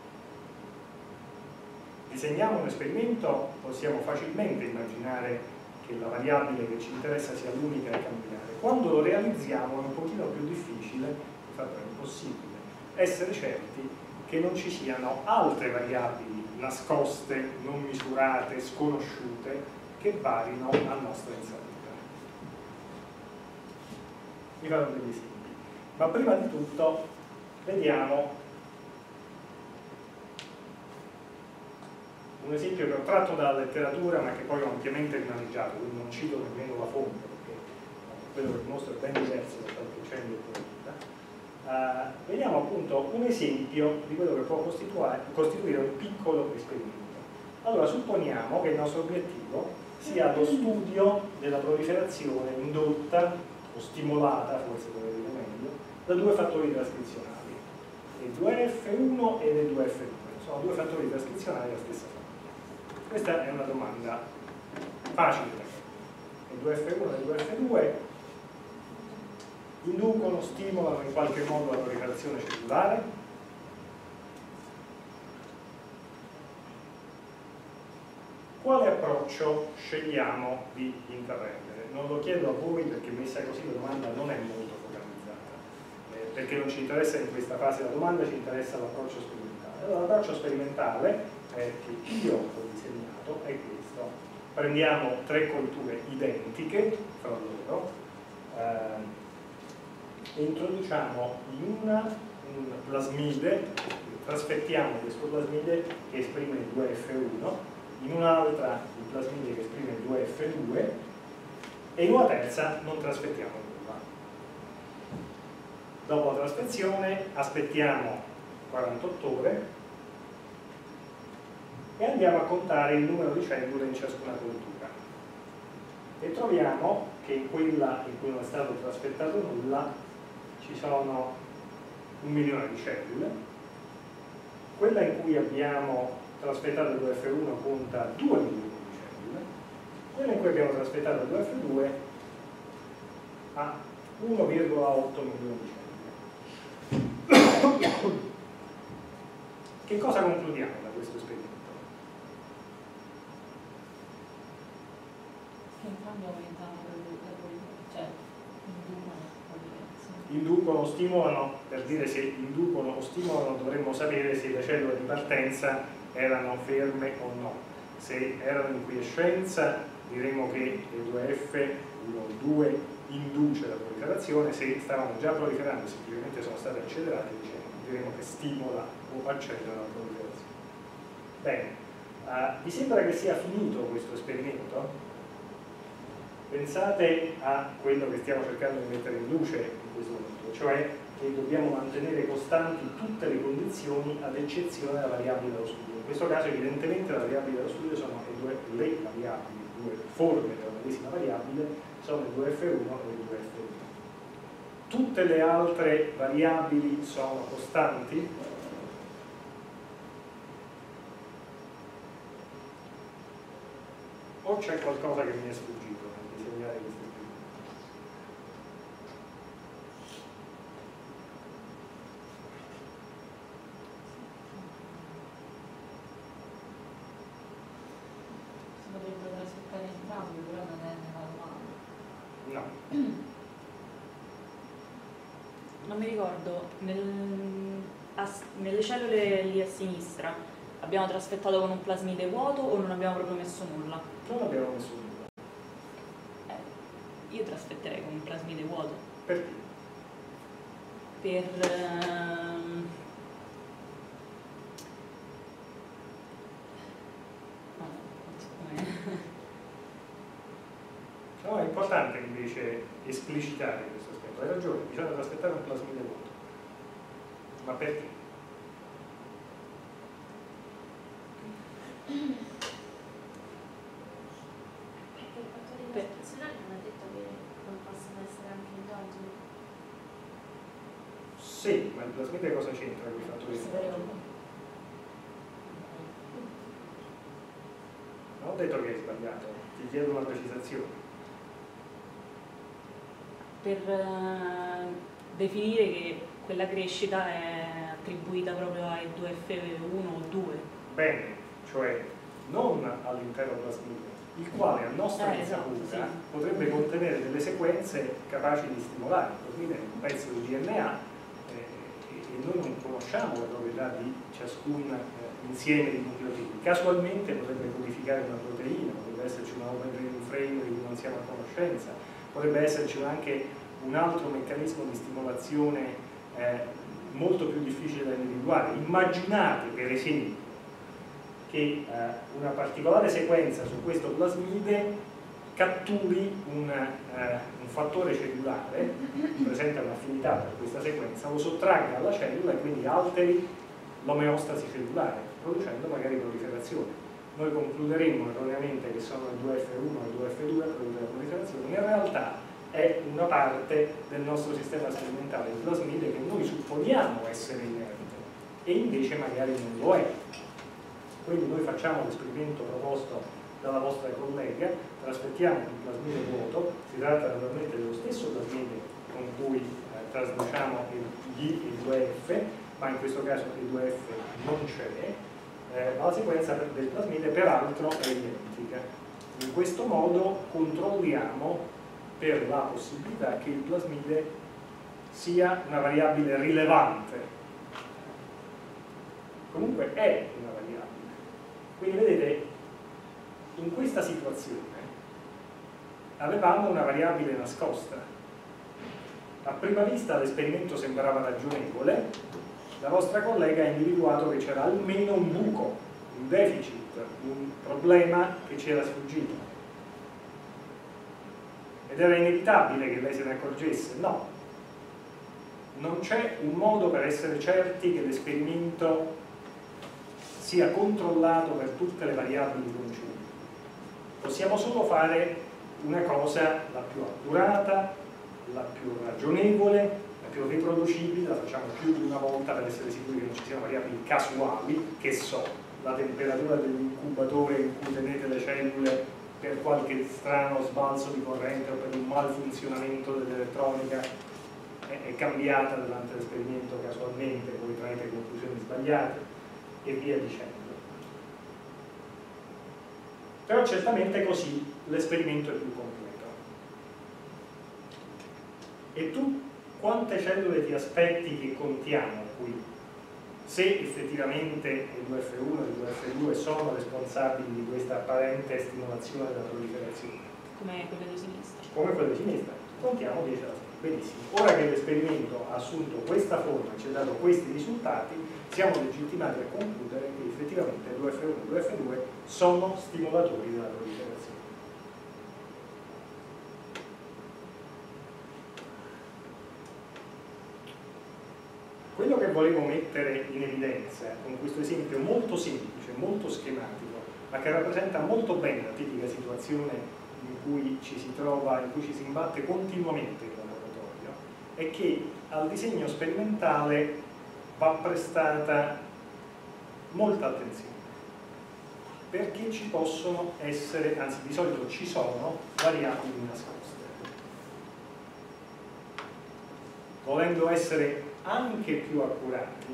disegniamo un esperimento possiamo facilmente immaginare che la variabile che ci interessa sia l'unica da cambiare. Quando lo realizziamo è un pochino più difficile, di fatto è impossibile, essere certi che non ci siano altre variabili nascoste, non misurate, sconosciute, che varino a nostra insaputa. Vi farò degli esempi. Ma prima di tutto vediamo un esempio che ho tratto dalla letteratura ma che poi ho ampiamente rimaneggiato, quindi non cito nemmeno la fonte perché quello che mostro è ben diverso da quello che c'è in letteratura. Vediamo appunto un esempio di quello che può costituire un piccolo esperimento. Allora supponiamo che il nostro obiettivo sia lo studio della proliferazione indotta o stimolata, forse dovrei dire meglio, da due fattori trascrizionali, E2F1 e E2F2. Sono due fattori trascrizionali della stessa famiglia. Questa è una domanda facile da capire. E2F1 e E2F2 inducono, stimolano in qualche modo la proliferazione cellulare? Quale approccio scegliamo di intraprendere? Non lo chiedo a voi perché messa così la domanda non è molto focalizzata, perché non ci interessa in questa fase la domanda, ci interessa l'approccio sperimentale. Allora l'approccio sperimentale che io ho disegnato è questo. Prendiamo tre colture identiche fra loro, e introduciamo in una un plasmide, trasfettiamo questo plasmide che esprime il 2F1, in un'altra il plasmide che esprime il 2F2 e in una terza non trasfettiamo nulla. Dopo la trasfezione aspettiamo 48 ore e andiamo a contare il numero di cellule in ciascuna coltura e troviamo che in quella in cui non è stato trasfettato nulla ci sono 1 milione di cellule, quella in cui abbiamo traspettato 2F1 conta 2 milioni di cellule, quello in cui abbiamo traspettato 2F2 ha 1,8 milioni di cellule. Che cosa concludiamo da questo esperimento?
Che entrambi aumentano cioè
inducono o stimolano. Per dire se inducono o stimolano dovremmo sapere se le cellule di partenza erano ferme o no. Se erano in quiescenza diremo che E2F1,2 induce la proliferazione, se stavano già proliferando e semplicemente sono state accelerate diremo che stimola o accelera la proliferazione. Bene, vi sembra che sia finito questo esperimento? Pensate a quello che stiamo cercando di mettere in luce in questo momento, cioè che dobbiamo mantenere costanti tutte le condizioni ad eccezione della variabile dello studio. In questo caso evidentemente la variabile dello studio sono le variabili, due forme della medesima variabile, sono il 2F1 e il 2F1. Tutte le altre variabili sono costanti? O c'è qualcosa che mi è sfuggito nel disegnare questo esempio?
si potrebbero traspettare entrambi, però non è nella domanda.
No.
Non mi ricordo, nelle cellule lì a sinistra abbiamo trasfettato con un plasmide vuoto o non abbiamo proprio messo nulla?
Non abbiamo messo nulla.
Io trasfetterei con un plasmide vuoto.
Perché?
Per...
No, è importante invece esplicitare questo aspetto. Hai ragione, bisogna traspettare un plasmide vuoto. Ma perché?
Perché il fattore gravitazionale non ha detto che non possono essere anche endogeni.
Sì, ma il plasmide cosa c'entra con i fattori endogeni? Non ho detto che hai sbagliato, ti chiedo una precisazione.
Per definire che quella crescita è attribuita proprio ai 2F1 o 2.
Bene, cioè non all'intero plasmide, il quale a nostra
esatto,
insaputa
sì.
potrebbe contenere delle sequenze capaci di stimolare. Il plasmide è un pezzo di DNA e noi non conosciamo le proprietà di ciascun insieme di nucleotidi. Casualmente potrebbe codificare una proteina, potrebbe esserci una open frame di cui non siamo a conoscenza, potrebbe esserci anche un altro meccanismo di stimolazione molto più difficile da individuare. Immaginate per esempio che una particolare sequenza su questo plasmide catturi un fattore cellulare, presenta un'affinità per questa sequenza, lo sottragga alla cellula e quindi alteri l'omeostasi cellulare, producendo magari proliferazione. Noi concluderemmo erroneamente che sono il 2F1 e il 2F2 a produrre la proliferazione, in realtà è una parte del nostro sistema sperimentale di plasmide che noi supponiamo essere inerte e invece magari non lo è. Quindi noi facciamo l'esperimento proposto dalla vostra collega, trasmettiamo un plasmide vuoto, si tratta naturalmente dello stesso plasmide con cui trasduciamo il G e il 2F, ma in questo caso il 2F non c'è, ma la sequenza del plasmide peraltro è identica. In questo modo controlliamo per la possibilità che il plasmide sia una variabile rilevante. Comunque è una variabile. Quindi vedete, in questa situazione avevamo una variabile nascosta. A prima vista l'esperimento sembrava ragionevole, la vostra collega ha individuato che c'era almeno un buco, un deficit, un problema che ci era sfuggito. Ed era inevitabile che lei se ne accorgesse? No. Non c'è un modo per essere certi che l'esperimento sia controllato per tutte le variabili conosciute. Possiamo solo fare una cosa la più accurata, la più ragionevole, la più riproducibile, la facciamo più di una volta per essere sicuri che non ci siano variabili casuali, che so, la temperatura dell'incubatore in cui tenete le cellule per qualche strano sbalzo di corrente o per un malfunzionamento dell'elettronica è cambiata durante l'esperimento casualmente, voi traete conclusioni sbagliate e via dicendo. Però certamente così l'esperimento è più completo. E tu quante cellule ti aspetti che contiamo qui? Se effettivamente il 2F1 e il 2F2 sono responsabili di questa apparente stimolazione della proliferazione.
Come quella di sinistra.
Come quella di sinistra. Contiamo 10 alla fine. Benissimo. Ora che l'esperimento ha assunto questa forma e ci ha dato questi risultati, siamo legittimati a concludere che effettivamente il 2F1 e il 2F2 sono stimolatori della proliferazione. Quello che volevo mettere in evidenza con questo esempio molto semplice, molto schematico, ma che rappresenta molto bene la tipica situazione in cui ci si trova, in cui ci si imbatte continuamente in laboratorio, è che al disegno sperimentale va prestata molta attenzione, perché ci possono essere, anzi di solito ci sono, variabili nascoste. Volendo essere anche più accurati,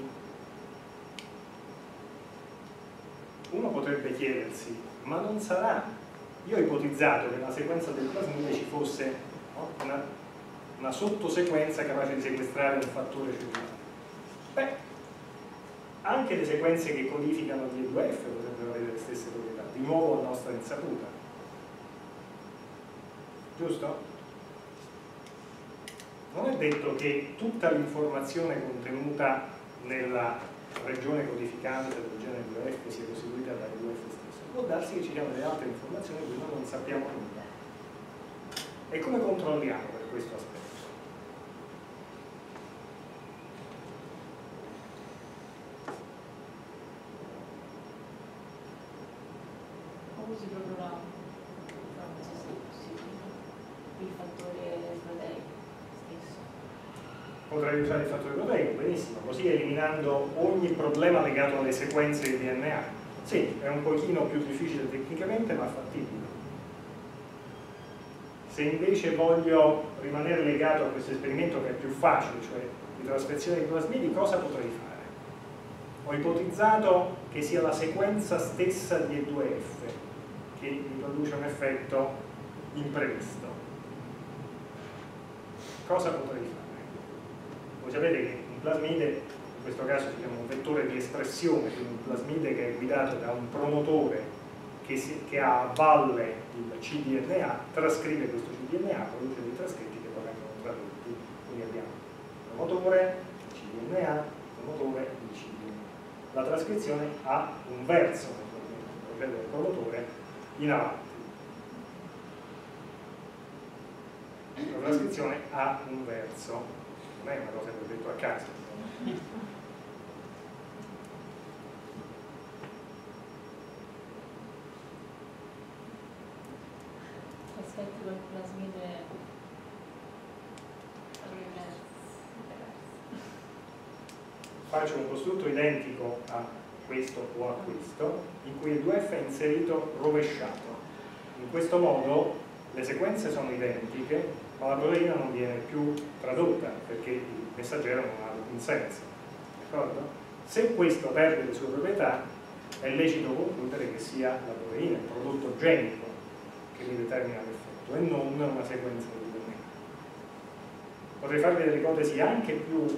uno potrebbe chiedersi, ma non sarà, io ho ipotizzato che nella sequenza del plasmide ci fosse, no, una sottosequenza capace di sequestrare un fattore cellulare. Beh, anche le sequenze che codificano D2F potrebbero avere le stesse proprietà, di nuovo a nostra insaputa, giusto? Non è detto che tutta l'informazione contenuta nella regione codificante del gene 2F sia costituita dal 2F stesso. Può darsi che ci siano delle altre informazioni di cui noi non sappiamo nulla. E come controlliamo per questo aspetto?
Usi proprio il fattore proteico stesso.
Potrei usare il fattore proteico, benissimo, così eliminando ogni problema legato alle sequenze di DNA. Sì, è un pochino più difficile tecnicamente, ma fattibile. Se invece voglio rimanere legato a questo esperimento che è più facile, cioè di trascrizione di plasmidi, cosa potrei fare? Ho ipotizzato che sia la sequenza stessa di E2F che mi produce un effetto imprevisto. Cosa potrei fare? Voi sapete che un plasmide, in questo caso si chiama un vettore di espressione, quindi un plasmide che è guidato da un promotore che ha a valle il cDNA, trascrive questo cDNA, produce dei trascritti che poi vengono tradotti. Quindi abbiamo il promotore, il cDNA, il promotore e il cDNA. La trascrizione ha un verso, procede del promotore in avanti. La trascrizione ha un verso, non è una cosa che ho detto a caso.
Aspetti col plasmide
Faccio un costrutto identico a questo o a questo, in cui il 2F è inserito rovesciato. In questo modo le sequenze sono identiche, ma la proteina non viene più tradotta perché il messaggero non ha alcun senso. D'accordo? Se questo perde le sue proprietà, è lecito concludere che sia la proteina, il prodotto genico, che mi determina l'effetto e non una sequenza di DNA. Potrei farvi delle ipotesi anche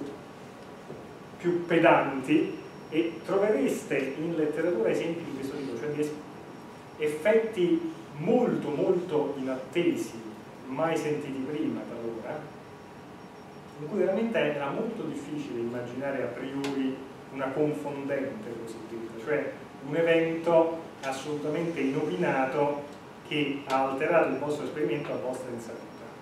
più pedanti e trovereste in letteratura esempi di questo tipo, cioè di effetti molto molto inattesi, mai sentiti prima talora, in cui veramente era molto difficile immaginare a priori una confondente cosiddetta, cioè un evento assolutamente inopinato che ha alterato il vostro esperimento a vostra insaputa.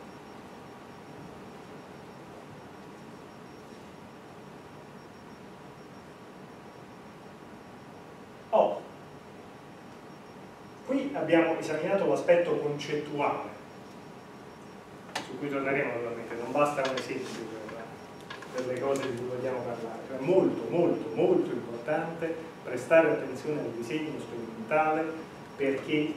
Qui abbiamo esaminato l'aspetto concettuale, su cui torneremo naturalmente, non basta un esempio per le cose di cui vogliamo parlare. Cioè, molto, molto, molto importante prestare attenzione al disegno sperimentale, perché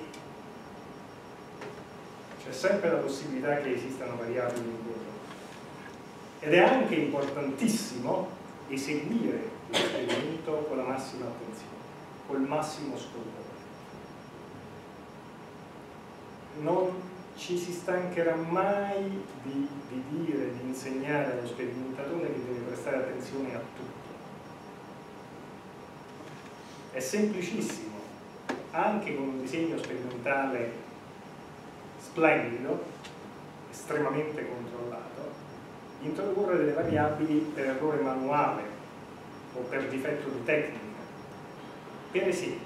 c'è sempre la possibilità che esistano variabili incontrollate. Ed è anche importantissimo eseguire l'esperimento con la massima attenzione, col massimo scrupolo. Non ci si stancherà mai di dire, di insegnare allo sperimentatore che deve prestare attenzione a tutto. È semplicissimo, anche con un disegno sperimentale splendido, estremamente controllato, introdurre delle variabili per errore manuale o per difetto di tecnica. Per esempio,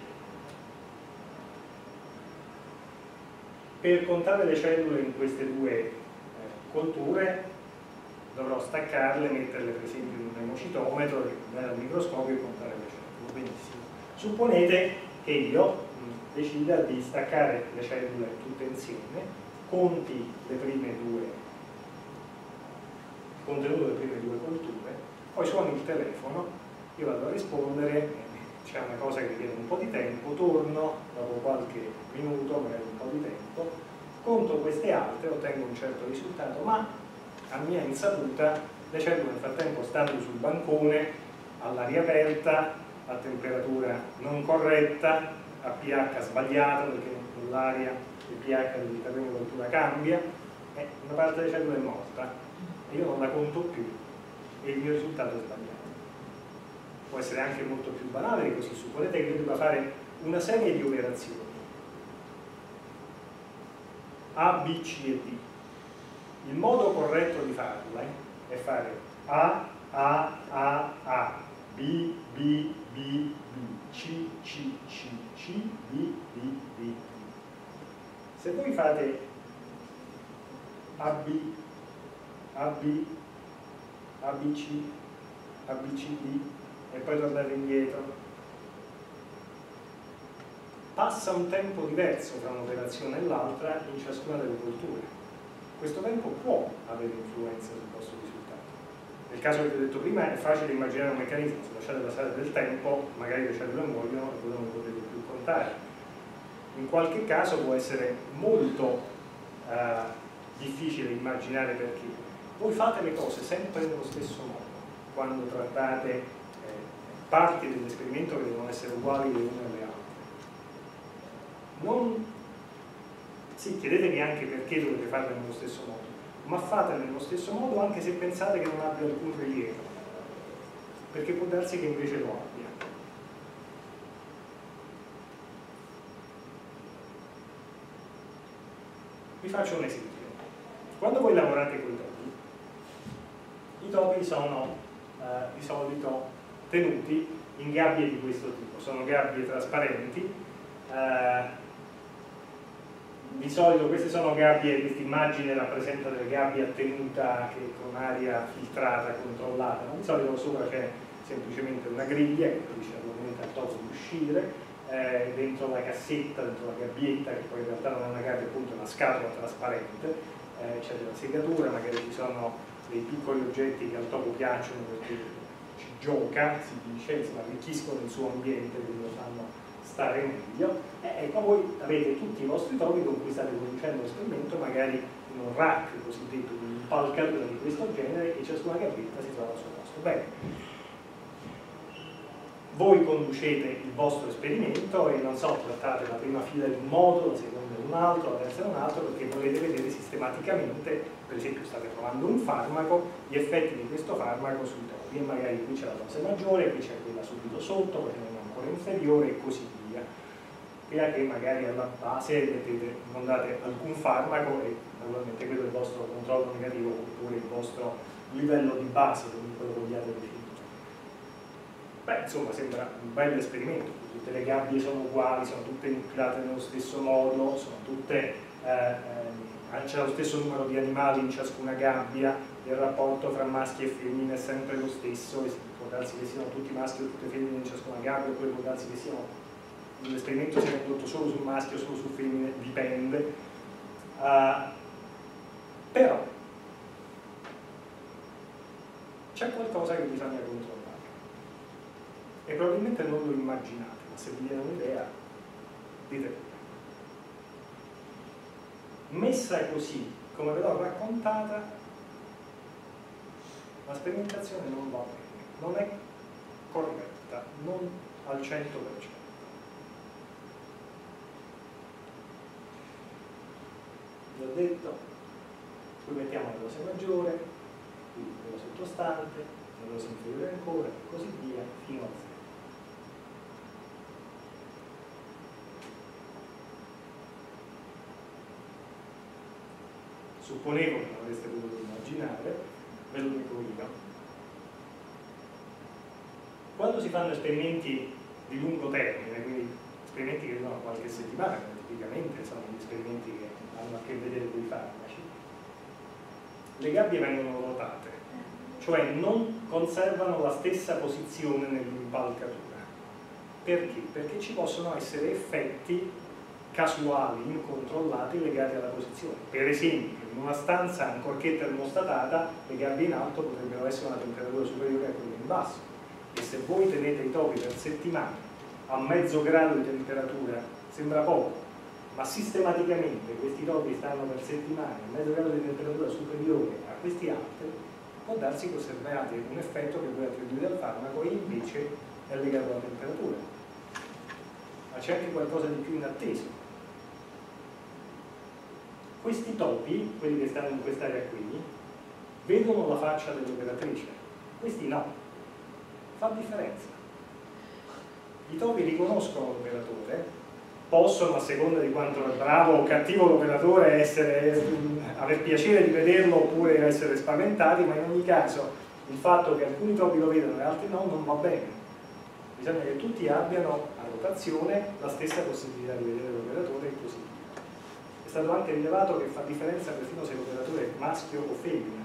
per contare le cellule in queste due colture dovrò staccarle, metterle per esempio in un emocitometro, andare al microscopio e contare le cellule. Benissimo. Supponete che io decida di staccare le cellule tutte insieme, conti le prime due, il contenuto delle prime due colture, poi suona il telefono, io vado a rispondere, c'è una cosa che richiede un po' di tempo, torno dopo qualche minuto, magari un po' di tempo, conto queste altre, ottengo un certo risultato, ma a mia insaputa le cellule nel frattempo stanno sul bancone, all'aria aperta, a temperatura non corretta, a pH sbagliato, perché nell'aria il pH della prima coltura cambia, e una parte delle cellule è morta, e io non la conto più, e il mio risultato è sbagliato. Può essere anche molto più banale di così. Supponete che io debba fare una serie di operazioni A, B, C e D. Il modo corretto di farla è fare A, B, B, B, B, C, C, C, C, D, D, D. Se voi fate AB, AB, ABC, ABCD e poi tornare indietro, passa un tempo diverso tra un'operazione e l'altra in ciascuna delle colture. Questo tempo può avere influenza sul vostro risultato. Nel caso che vi ho detto prima è facile immaginare un meccanismo: se lasciate passare del tempo magari le cellule muoiono e voi non potete più contare. In qualche caso può essere molto difficile immaginare, perché voi fate le cose sempre nello stesso modo quando trattate parti dell'esperimento che devono essere uguali le une alle altre. Sì, chiedetevi anche perché dovete farle nello stesso modo, ma fatele nello stesso modo anche se pensate che non abbia alcun rilievo, perché può darsi che invece lo abbia. Vi faccio un esempio. Quando voi lavorate con i topi, i topi sono di solito tenuti in gabbie di questo tipo, sono gabbie trasparenti, di solito queste sono gabbie, questa immagine rappresenta delle gabbie a tenuta che con aria filtrata, controllata, ma di solito sopra c'è semplicemente una griglia che impedisce al topo di uscire, dentro la cassetta, dentro la gabbietta, che poi in realtà non è una gabbia, appunto è una scatola trasparente, c'è della segatura, magari ci sono dei piccoli oggetti che al topo piacciono perché ci gioca, si dice, insomma, arricchiscono il suo ambiente, quindi lo fanno stare meglio. Ecco, voi avete tutti i vostri topi con cui state conducendo l'esperimento, magari in un rack cosiddetto, in un'impalcatura di questo genere, e ciascuna gabbietta si trova al suo posto. Bene. Voi conducete il vostro esperimento e non so, trattate la prima fila in un modo, la seconda in un altro, la terza in un altro, perché volete vedere sistematicamente, per esempio state provando un farmaco, gli effetti di questo farmaco sui topi, e magari qui c'è la dose maggiore, qui c'è quella subito sotto, poi c'è una ancora inferiore e così via. Fino a che magari alla base non date alcun farmaco e naturalmente quello è il vostro controllo negativo, oppure il vostro livello di base, come quello vogliate definire. Beh, insomma, sembra un bel esperimento, tutte le gabbie sono uguali, sono tutte infilate nello stesso modo, sono tutte, c'è lo stesso numero di animali in ciascuna gabbia, il rapporto fra maschi e femmine è sempre lo stesso, e può darsi che siano tutti maschi o tutte femmine in ciascuna gabbia, oppure può darsi che l'esperimento sia condotto solo sul maschio o solo su femmine, dipende. Però c'è qualcosa che bisogna controllare e probabilmente non lo immaginate, ma se vi viene un'idea dite pure. Messa così come ve l'ho raccontata, la sperimentazione non va bene, non è corretta, non al 100%. Vi ho detto, qui mettiamo la dose maggiore, qui la sottostante, la dose inferiore ancora, e così via, fino a 0. Supponevo che l'avreste potuto immaginare, ve lo dico io. Quando si fanno esperimenti di lungo termine, quindi esperimenti che durano qualche settimana, tipicamente sono gli esperimenti che hanno a che vedere con i farmaci, le gabbie vengono rotate, cioè non conservano la stessa posizione nell'impalcatura. Perché? Perché ci possono essere effetti casuali, incontrollati, legati alla posizione. Per esempio, in una stanza, ancorché termostatata, le gabbie in alto potrebbero essere a una temperatura superiore a quella in basso. E se voi tenete i topi per settimane a mezzo grado di temperatura, sembra poco, ma sistematicamente questi topi stanno per settimane a mezzo grado di temperatura superiore a questi altri, può darsi che osservate un effetto che voi attribuite al farmaco e invece è legato alla temperatura. Ma c'è anche qualcosa di più inatteso. Questi topi, quelli che stanno in quest'area qui, vedono la faccia dell'operatrice, questi no. Fa differenza. I topi riconoscono l'operatore, possono, a seconda di quanto è bravo o cattivo l'operatore, aver piacere di vederlo oppure essere spaventati, ma in ogni caso il fatto che alcuni topi lo vedano e altri no non va bene. Bisogna che tutti abbiano a rotazione la stessa possibilità di vedere l'operatore e così via. È stato anche rilevato che fa differenza perfino se l'operatore è maschio o femmina,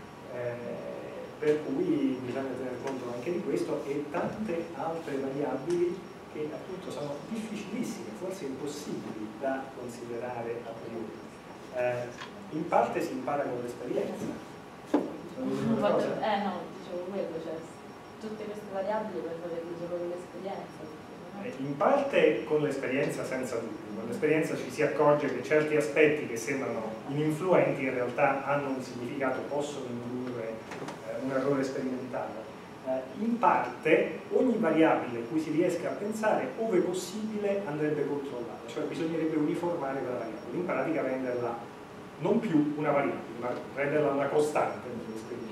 per cui bisogna tener conto anche di questo e tante altre variabili che appunto sono difficilissime, forse impossibili da considerare a priori. In parte si impara con l'esperienza.
No, dicevo quello, cioè tutte queste variabili per saperle solo con l'esperienza.
In parte con l'esperienza senza dubbio, con l'esperienza ci si accorge che certi aspetti che sembrano ininfluenti in realtà hanno un significato, possono indurre un errore sperimentale. In parte ogni variabile cui si riesca a pensare, ove possibile, andrebbe controllata, cioè bisognerebbe uniformare quella variabile, in pratica renderla non più una variabile, ma renderla una costante nell'esperimento.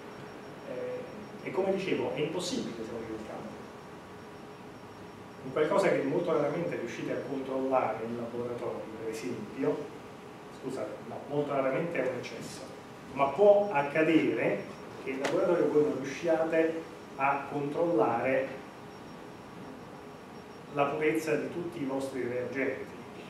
E come dicevo, è impossibile esaurire il campo. In qualcosa che molto raramente riuscite a controllare in laboratorio, per esempio, scusate, no, molto raramente è un eccesso, ma può accadere che in laboratorio voi non riusciate a controllare la purezza di tutti i vostri reagenti,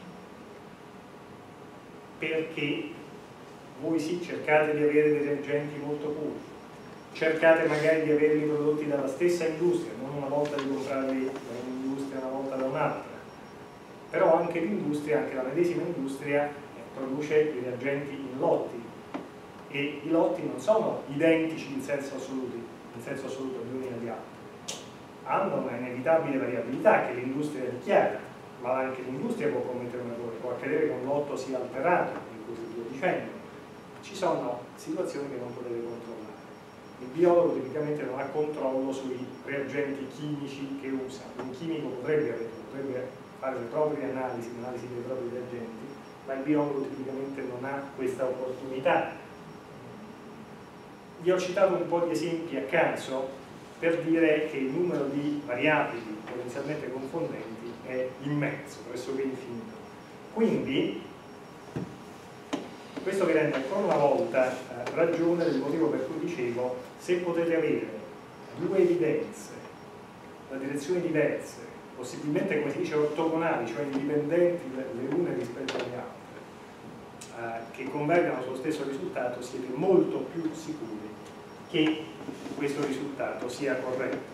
perché voi sì cercate di avere dei reagenti molto puri, cercate magari di averli prodotti dalla stessa industria, non una volta di comprarli da un'industria, una volta da un'altra, però anche l'industria, anche la medesima industria produce i reagenti in lotti e i lotti non sono identici in senso assoluto gli uni agli altri, hanno una inevitabile variabilità che l'industria dichiara, ma anche l'industria può commettere un errore, può accadere che un lotto sia alterato, e così via dicendo. Ci sono situazioni che non potete controllare. Il biologo tipicamente non ha controllo sui reagenti chimici che usa. Un chimico potrebbe fare le proprie analisi dei propri reagenti, ma il biologo tipicamente non ha questa opportunità. Vi ho citato un po' di esempi a caso per dire che il numero di variabili potenzialmente confondenti è immenso, pressoché infinito. Quindi questo vi rende ancora una volta ragione del motivo per cui dicevo, se potete avere due evidenze da direzioni diverse, possibilmente come si dice ortogonali, cioè indipendenti le une rispetto alle altre, che convergano sullo stesso risultato, siete molto più sicuri che questo risultato sia corretto.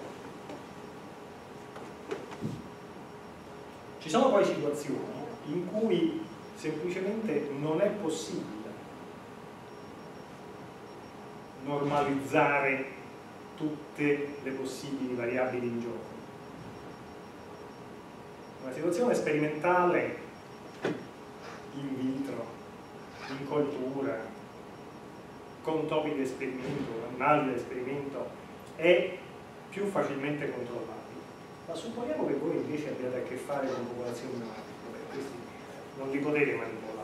Ci sono poi situazioni in cui semplicemente non è possibile normalizzare tutte le possibili variabili in gioco. Una situazione sperimentale in vitro, in coltura, con topi di esperimento, animali di esperimento, è più facilmente controllabile. Ma supponiamo che voi invece abbiate a che fare con popolazioni umane, questi non li potete manipolare.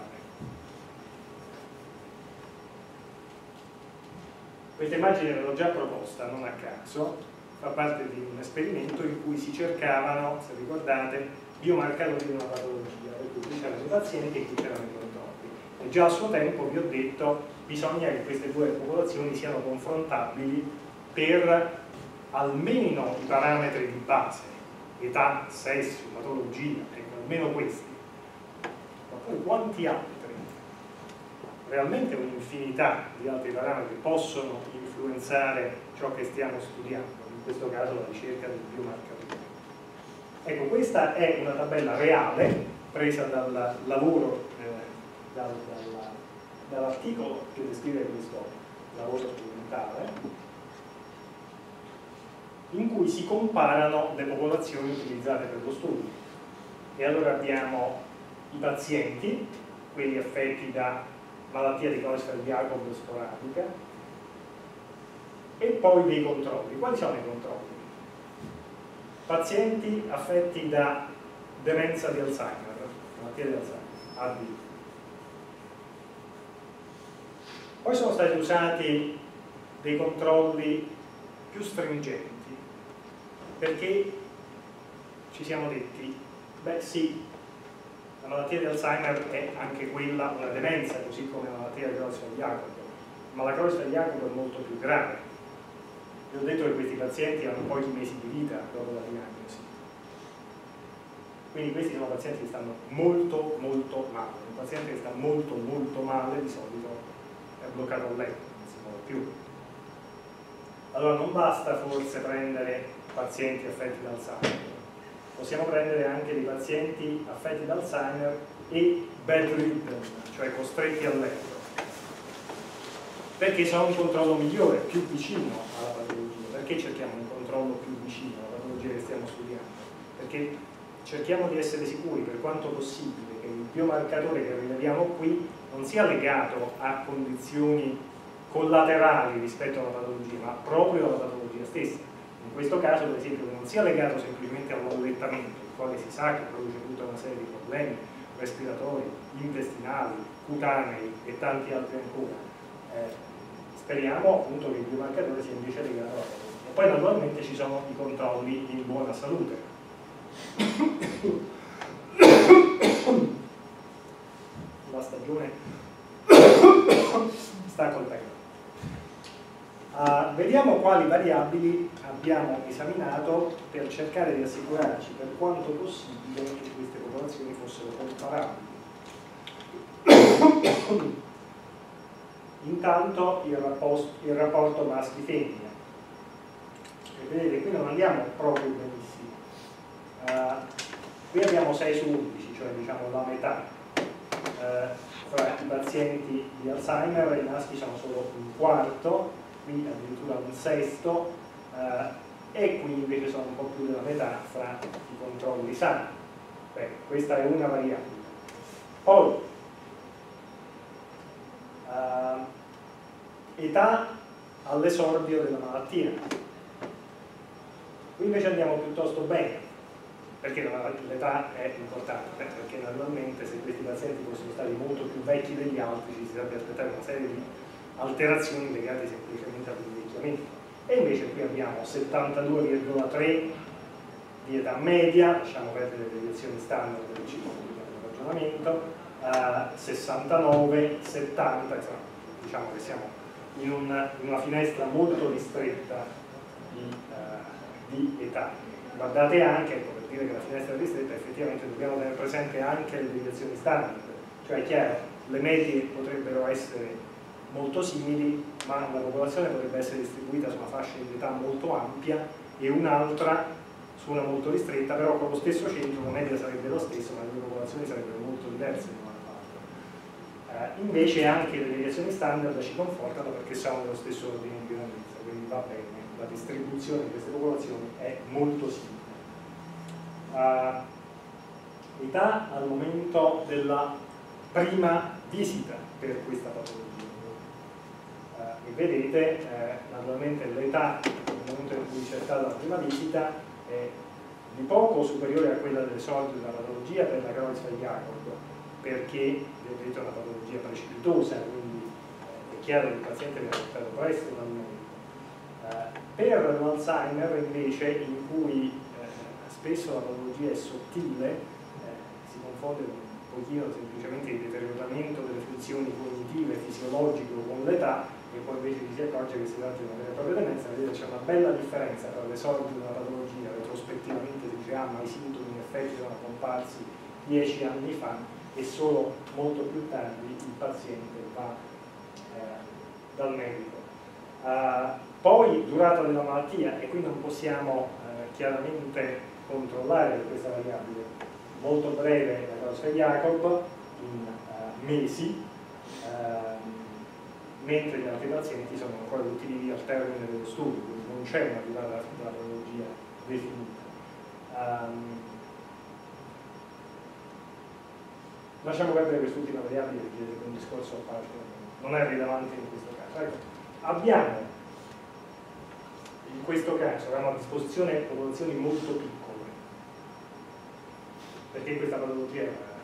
Questa immagine ve l'ho già proposta, non a caso, fa parte di un esperimento in cui si cercavano, se ricordate, biomarcatori di una patologia, per cui qui c'erano i pazienti e qui c'erano i controlli. E già a suo tempo vi ho detto bisogna che queste due popolazioni siano confrontabili per almeno i parametri di base, età, sesso, patologia, ecco, almeno questi. Ma poi quanti altri? Realmente un'infinità di altri parametri possono influenzare ciò che stiamo studiando, in questo caso la ricerca del biomarcatore. Ecco, questa è una tabella reale presa dal lavoro, dall'articolo che descrive questo lavoro sperimentale, in cui si comparano le popolazioni utilizzate per lo studio. E allora abbiamo i pazienti, quelli affetti da malattia di Creutzfeldt-Jakob sporadica, e poi dei controlli. Quali sono i controlli? Pazienti affetti da demenza di Alzheimer, malattia di Alzheimer, AD. Poi sono stati usati dei controlli più stringenti, perché ci siamo detti, beh sì, la malattia di Alzheimer è anche quella una demenza, così come la malattia di Creutzfeldt-Jakob, ma la Creutzfeldt-Jakob è molto più grave. Vi ho detto che questi pazienti hanno pochi mesi di vita dopo la diagnosi. Quindi questi sono pazienti che stanno molto molto male. Un paziente che sta molto molto male di solito è bloccato a letto, non si muove più. Allora non basta forse prendere pazienti affetti da Alzheimer, possiamo prendere anche dei pazienti affetti da Alzheimer e bedridden, cioè costretti a letto, perché sono un controllo migliore, più vicino alla patologia. Perché cerchiamo un controllo più vicino alla patologia che stiamo studiando? Perché cerchiamo di essere sicuri, per quanto possibile, che il biomarcatore che rileviamo qui non sia legato a condizioni collaterali rispetto alla patologia, ma proprio alla patologia stessa. In questo caso, per esempio, che non sia legato semplicemente all'allettamento, il quale si sa che produce tutta una serie di problemi respiratori, intestinali, cutanei e tanti altri ancora. Speriamo appunto che il biomarcatore sia invece legato alla patologia. Poi naturalmente ci sono i controlli in buona salute. La stagione sta colpendo. Vediamo quali variabili abbiamo esaminato per cercare di assicurarci per quanto possibile che queste popolazioni fossero comparabili. Intanto il rapporto maschi-femmina. E vedete, qui non andiamo proprio benissimo. Qui abbiamo 6 su 11, cioè diciamo la metà. Fra i pazienti di Alzheimer i maschi sono solo un quarto, qui addirittura un sesto, e qui invece sono un po' più della metà fra i controlli sani. Beh, questa è una variabile. Poi età all'esordio della malattia. Qui invece andiamo piuttosto bene, perché l'età è importante, perché naturalmente se questi pazienti fossero stati molto più vecchi degli altri ci si sarebbe aspettare una serie di alterazioni legate semplicemente all'invecchiamento. E invece qui abbiamo 72,3 di età media, lasciamo perdere le deviazioni standard del ciclo del ragionamento, 69, 70, insomma, diciamo che siamo in una finestra molto ristretta di età. Guardate anche, ecco, per dire che la finestra è ristretta, effettivamente dobbiamo tenere presente anche le deviazioni standard, cioè è chiaro, le medie potrebbero essere molto simili, ma la popolazione potrebbe essere distribuita su una fascia di età molto ampia e un'altra su una molto ristretta, però con lo stesso centro la media sarebbe lo stesso, ma le due popolazioni sarebbero molto diverse l'una dall'altra. Invece anche le deviazioni standard ci confortano perché sono dello stesso ordine di grandezza, quindi va bene la distribuzione di queste popolazioni è molto simile. Età al momento della prima visita per questa patologia. E vedete, naturalmente l'età nel momento in cui c'è stata la prima visita è di poco superiore a quella dell'esordio della patologia per la Creutzfeldt-Jakob, perché vedete è una patologia precipitosa, quindi è chiaro che il paziente viene portato presto dal medico. Per l'Alzheimer invece, in cui spesso la patologia è sottile, si confonde un pochino semplicemente il deterioramento delle funzioni cognitive, fisiologiche con l'età, e poi invece ci si accorge che si tratta di una vera e propria demenza. Vedete, c'è una bella differenza tra l'esordio della patologia, retrospettivamente si dice ma i sintomi in effetti sono comparsi 10 anni fa, e solo molto più tardi il paziente va dal medico. Poi durata della malattia, e qui non possiamo chiaramente controllare questa variabile. Molto breve la Creutzfeldt-Jakob, in mesi, mentre gli altri pazienti sono ancora tutti vivi al termine dello studio, quindi non c'è una durata della patologia definita. Lasciamo perdere quest'ultima variabile, perché è un discorso a parte, non è rilevante in questo caso. Ecco, abbiamo in questo caso abbiamo a disposizione popolazioni molto piccole, perché questa patologia è rara.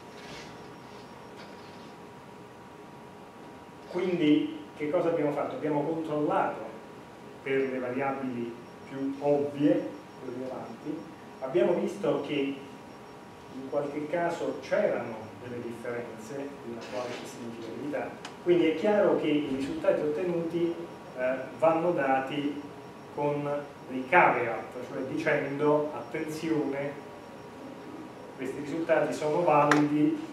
Quindi che cosa abbiamo fatto? Abbiamo controllato per le variabili più ovvie, più rilevanti, abbiamo visto che in qualche caso c'erano delle differenze di una qualche significatività, quindi è chiaro che i risultati ottenuti vanno dati con dei caveat, cioè dicendo attenzione, questi risultati sono validi,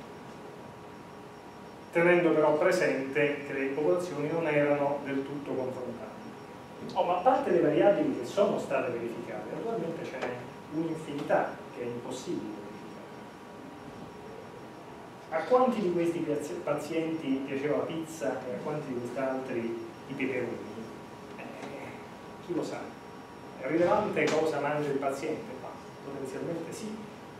tenendo però presente che le popolazioni non erano del tutto confrontabili. Ma a parte le variabili che sono state verificate, naturalmente ce n'è un'infinità che è impossibile verificare. A quanti di questi pazienti piaceva la pizza e a quanti di quest'altri i peperoni? Chi lo sa? È rilevante cosa mangia il paziente? Ma potenzialmente sì.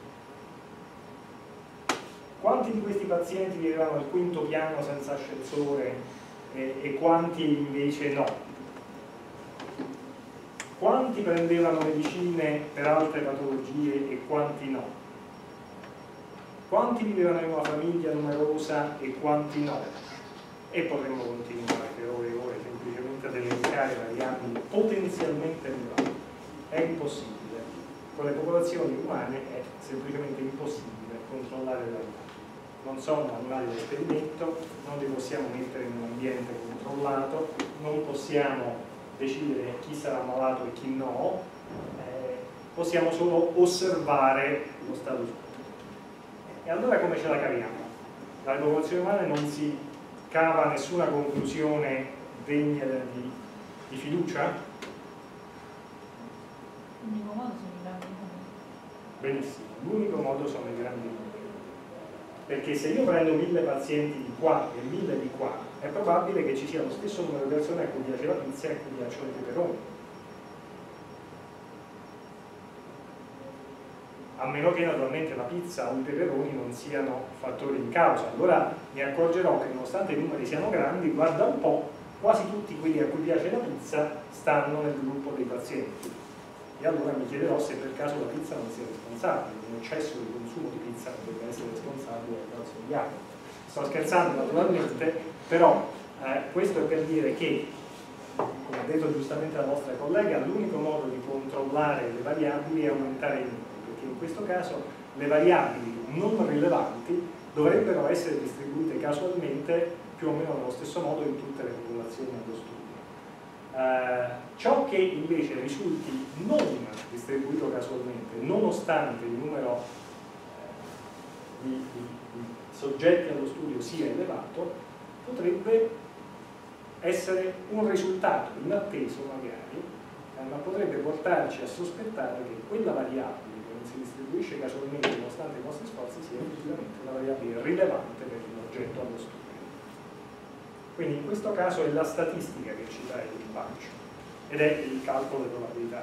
Quanti di questi pazienti vivevano al quinto piano senza ascensore e quanti invece no? Quanti prendevano medicine per altre patologie e quanti no? Quanti vivevano in una famiglia numerosa e quanti no? E potremmo continuare per ore e ore semplicemente ad elencare variabili potenzialmente rilevanti. È impossibile. Con le popolazioni umane è semplicemente impossibile controllare le variabili. Non sono animali da esperimento, non li possiamo mettere in un ambiente controllato, non possiamo decidere chi sarà malato e chi no, possiamo solo osservare lo status quo. E allora come ce la caviamo? Dalle popolazioni umane non si cava nessuna conclusione degna di fiducia?
L'unico modo sono i grandi numeri.
Benissimo, l'unico modo sono i grandi numeri. Perché se io prendo 1000 pazienti di qua e 1000 di qua, è probabile che ci sia lo stesso numero di persone a cui piace la pizza e a cui piacciono i peperoni. A meno che naturalmente la pizza o i peperoni non siano fattori in causa. Allora mi accorgerò che nonostante i numeri siano grandi, guarda un po', quasi tutti quelli a cui piace la pizza stanno nel gruppo dei pazienti. E allora mi chiederò se per caso la pizza non sia responsabile, un eccesso di consumo di pizza non dovrebbe essere responsabile del calcio di acqua. Sto scherzando naturalmente, però questo è per dire che, come ha detto giustamente la vostra collega, l'unico modo di controllare le variabili è aumentare i numeri, perché in questo caso le variabili non rilevanti dovrebbero essere distribuite casualmente più o meno nello stesso modo in tutte le popolazioni allo studio. Ciò che invece risulti non distribuito casualmente, nonostante il numero di soggetti allo studio sia elevato, potrebbe essere un risultato inatteso magari, ma potrebbe portarci a sospettare che quella variabile che non si distribuisce casualmente nonostante i nostri sforzi sia effettivamente una variabile rilevante per l'oggetto allo studio. Quindi in questo caso è la statistica che ci dà il rimpaccio. ed è il calcolo delle probabilità.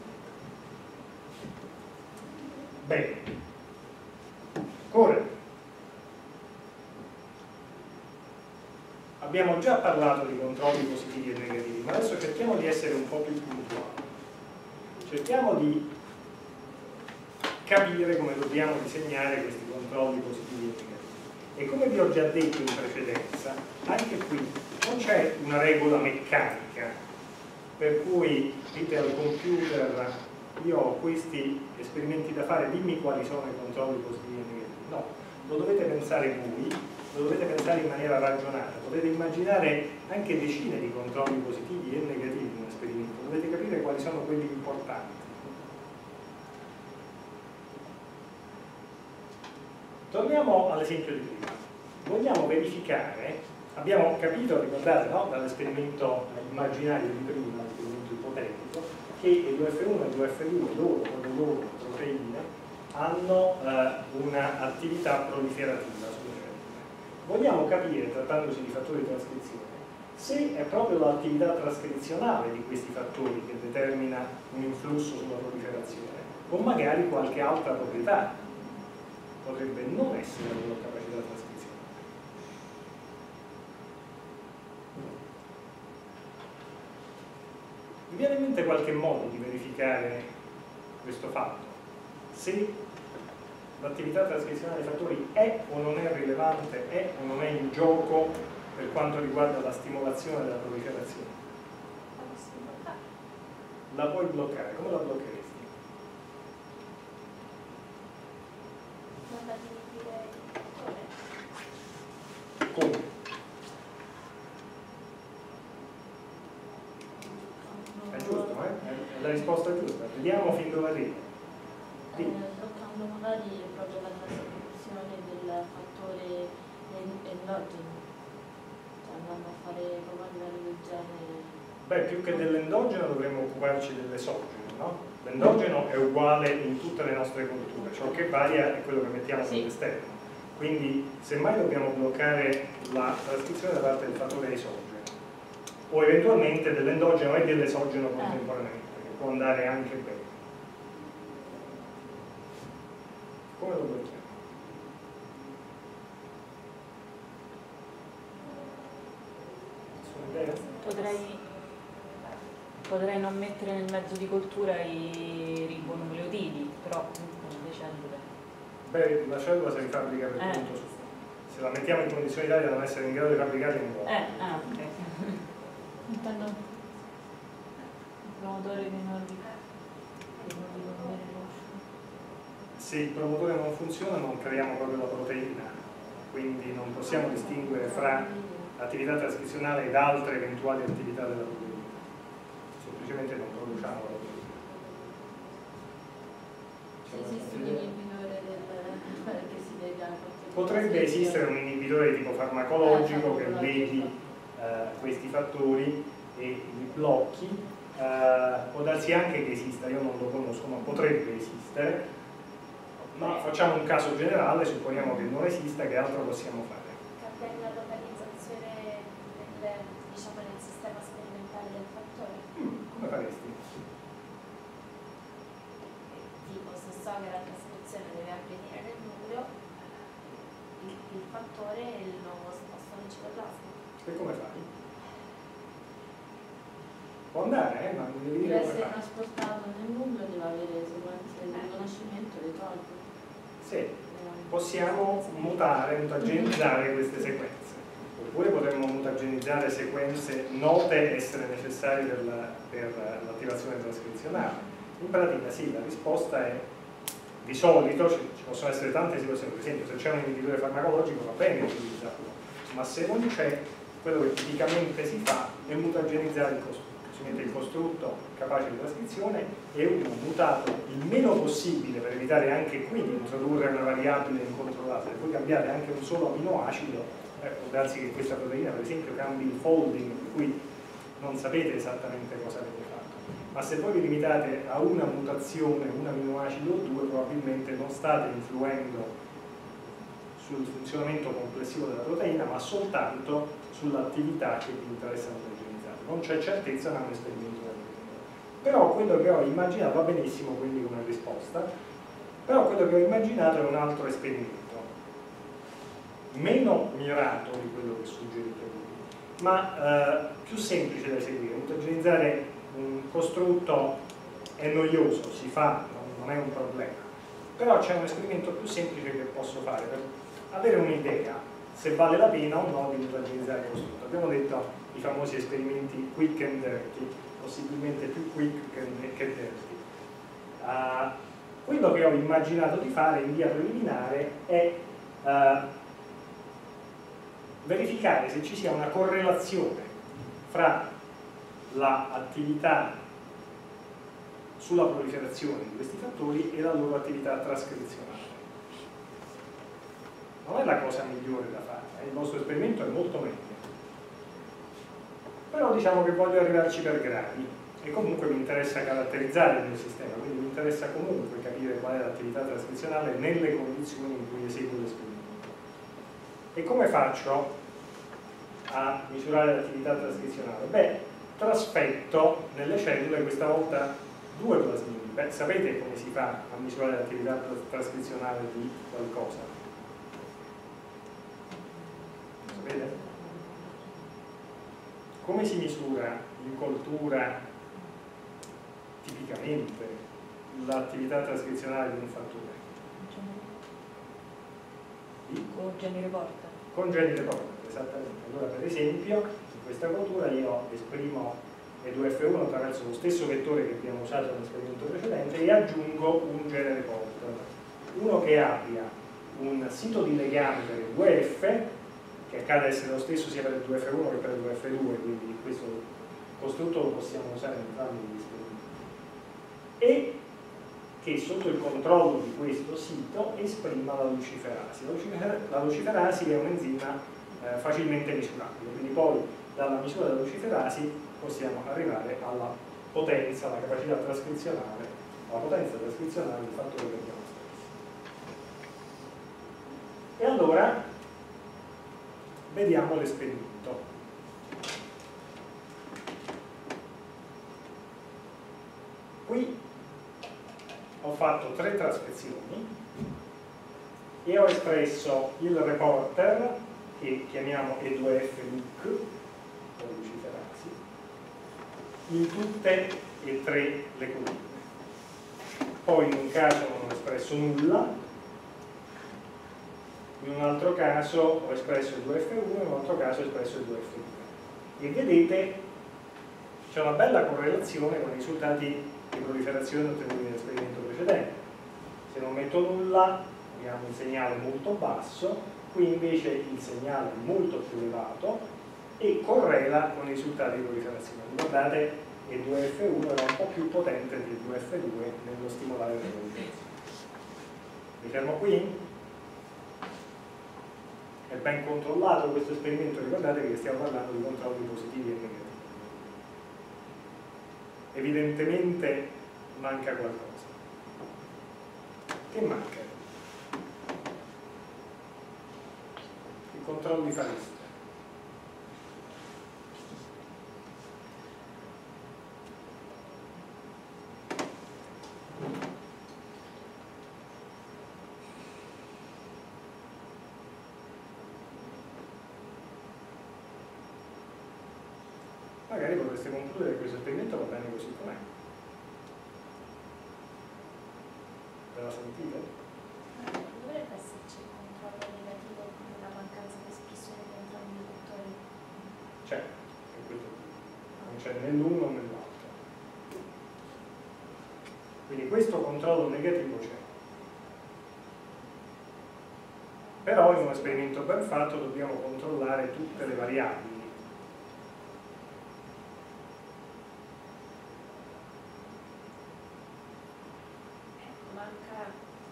Bene, ora abbiamo già parlato di controlli positivi e negativi, ma adesso cerchiamo di essere un po' più puntuali, cerchiamo di capire come dobbiamo disegnare questi controlli positivi e negativi. E come vi ho già detto in precedenza, anche qui non c'è una regola meccanica per cui dite al computer io ho questi esperimenti da fare, dimmi quali sono i controlli positivi e negativi. No, lo dovete pensare voi, lo dovete pensare in maniera ragionata, potete immaginare anche decine di controlli positivi e negativi in un esperimento, dovete capire quali sono quelli importanti. Torniamo all'esempio di prima. Vogliamo verificare, abbiamo capito, ricordate, no? Dall'esperimento immaginario di prima, l'esperimento ipotetico, che il 2F1 e il 2F2, loro con le loro proteine, hanno un'attività proliferativa sulle cellule. Vogliamo capire, trattandosi di fattori di trascrizione, se è proprio l'attività trascrizionale di questi fattori che determina un influsso sulla proliferazione, o magari qualche altra proprietà potrebbe non essere la loro capacità trascrizionale. Vi viene in mente qualche modo di verificare questo fatto? Se l'attività trascrizionale dei fattori è o non è rilevante, è o non è in gioco per quanto riguarda la stimolazione della proliferazione? La puoi bloccare, come la bloccheresti? Come? È giusto, eh? È la risposta giusta. Vediamo fin dove arriva.
Bloccando magari proprio la trascrizione del fattore endogeno, cioè andando a fare proprio a livello del genere.
Beh, più che dell'endogeno dovremmo occuparci dell'esogeno, no? L'endogeno è uguale in tutte le nostre culture, ciò che varia è quello che mettiamo dall'esterno. Quindi semmai dobbiamo bloccare la trascrizione da parte del fattore esogeno o eventualmente dell'endogeno e dell'esogeno contemporaneamente, che può andare anche bene. Come lo blocchiamo? Nessuna idea?
Potrei non mettere nel mezzo di coltura i ribonucleotidi, però le cellule.
Beh, la cellula si rifabbrica per conto suo. Se la mettiamo in condizioni tali da non essere in grado di fabbricare un uovo.
Ok.
Intendo il promotore che non
Se il promotore non funziona non creiamo proprio la proteina, quindi non possiamo distinguere fra l'attività trascrizionale ed altre eventuali attività della proteina. Semplicemente non produciamo la proteina.
Esiste un inibitore che si deve anche.
Potrebbe esistere un inibitore di tipo farmacologico che vedi questi fattori e li blocchi, può darsi anche che esista, io non lo conosco, ma potrebbe esistere, ma facciamo un caso generale, supponiamo che non esista, che altro possiamo fare?
Cambiare la localizzazione diciamo, nel sistema sperimentale del fattore.
Come faresti?
Tipo, se so che la trascrizione deve avvenire nel nucleo, il fattore lo sposto nel citoplasma.
E come fai? Può andare, ma non devi
deve
dire come
essere
fai.
trasportato nel nucleo, deve avere sequenze di riconoscimento dei colpi.
Sì, possiamo mutare, mutagenizzare queste sequenze, oppure potremmo mutagenizzare sequenze note essere necessarie per l'attivazione trascrizionale. In pratica sì, la risposta è di solito ci possono essere tante situazioni, per esempio se c'è un inibitore farmacologico va bene utilizzarlo, ma se non c'è, quello che tipicamente si fa è mutagenizzare il costrutto. Si mette il costrutto capace di trascrizione e uno mutato il meno possibile per evitare anche qui di introdurre una variabile incontrollata. Se voi cambiate anche un solo aminoacido, può darsi che questa proteina per esempio cambi il folding, per cui non sapete esattamente cosa avete fatto. Ma se voi vi limitate a una mutazione, un aminoacido o due, probabilmente non state influendo sul funzionamento complessivo della proteina, ma soltanto sull'attività che vi interessa mutagenizzare. Non c'è certezza, ma è un esperimento da vedere. però quello che ho immaginato, va benissimo quindi come risposta, però quello che ho immaginato è un altro esperimento, meno mirato di quello che suggerite voi, ma più semplice da eseguire. Mutagenizzare un costrutto è noioso, si fa, non è un problema, però c'è un esperimento più semplice che posso fare per avere un'idea se vale la pena o no di mutagenizzare il costrutto. Abbiamo detto i famosi esperimenti quick and dirty, possibilmente più quick che dirty. Quello che ho immaginato di fare in via preliminare è verificare se ci sia una correlazione fra l'attività sulla proliferazione di questi fattori e la loro attività trascrizionale. Non è la cosa migliore da fare, il vostro esperimento è molto meglio. Però diciamo che voglio arrivarci per gradi e comunque mi interessa caratterizzare il mio sistema, quindi mi interessa comunque capire qual è l'attività trascrizionale nelle condizioni in cui eseguo l'esperimento. E come faccio a misurare l'attività trascrizionale? Beh, trasfetto nelle cellule questa volta 2 plasmidi. Beh, sapete come si fa a misurare l'attività trascrizionale di qualcosa? Sapete? Come si misura in coltura tipicamente l'attività trascrizionale di un fattore?
Con geni reporter.
Con geni reporter, esattamente. Allora, per esempio, in questa coltura io esprimo E2F1 attraverso lo stesso vettore che abbiamo usato nell'esperimento precedente e aggiungo un gene reporter, uno che abbia un sito di legame per il 2F, che accade essere lo stesso sia per il 2F1 che per il 2F2, quindi questo costrutto lo possiamo usare in entrambi gli esperimenti, e che sotto il controllo di questo sito esprima la luciferasi. La luciferasi è un enzima facilmente misurabile, quindi poi dalla misura della luciferasi possiamo arrivare alla potenza, alla capacità trascrizionale, alla potenza trascrizionale del fattore che abbiamo stesso. E allora vediamo l'esperimento. Qui ho fatto 3 trasfezioni e ho espresso il reporter, che chiamiamo E2F-Luc, o luciferasi, in tutte e 3 le colonne. Poi in un caso non ho espresso nulla, in un altro caso ho espresso il 2F1, in un altro caso ho espresso il 2F2. E vedete, c'è una bella correlazione con i risultati di proliferazione ottenuti nell'esperimento precedente. Se non metto nulla abbiamo un segnale molto basso, qui invece il segnale è molto più elevato e correla con i risultati di proliferazione. Guardate, il 2F1 era un po' più potente del 2F2 nello stimolare la proliferazione. Mi fermo qui? È ben controllato questo esperimento, ricordate che stiamo parlando di controlli positivi e negativi. Evidentemente manca qualcosa. Che manca? Che controlli fareste? Magari potreste concludere che questo esperimento va bene così com'è. Ve la sentite?
Dovrebbe esserci il controllo negativo con la mancanza di espressione di entrambi i fattori.
C'è, è questo. Non c'è né l'uno né l'altro. Quindi questo controllo negativo c'è. Però in un esperimento ben fatto dobbiamo controllare tutte le variabili.
Manca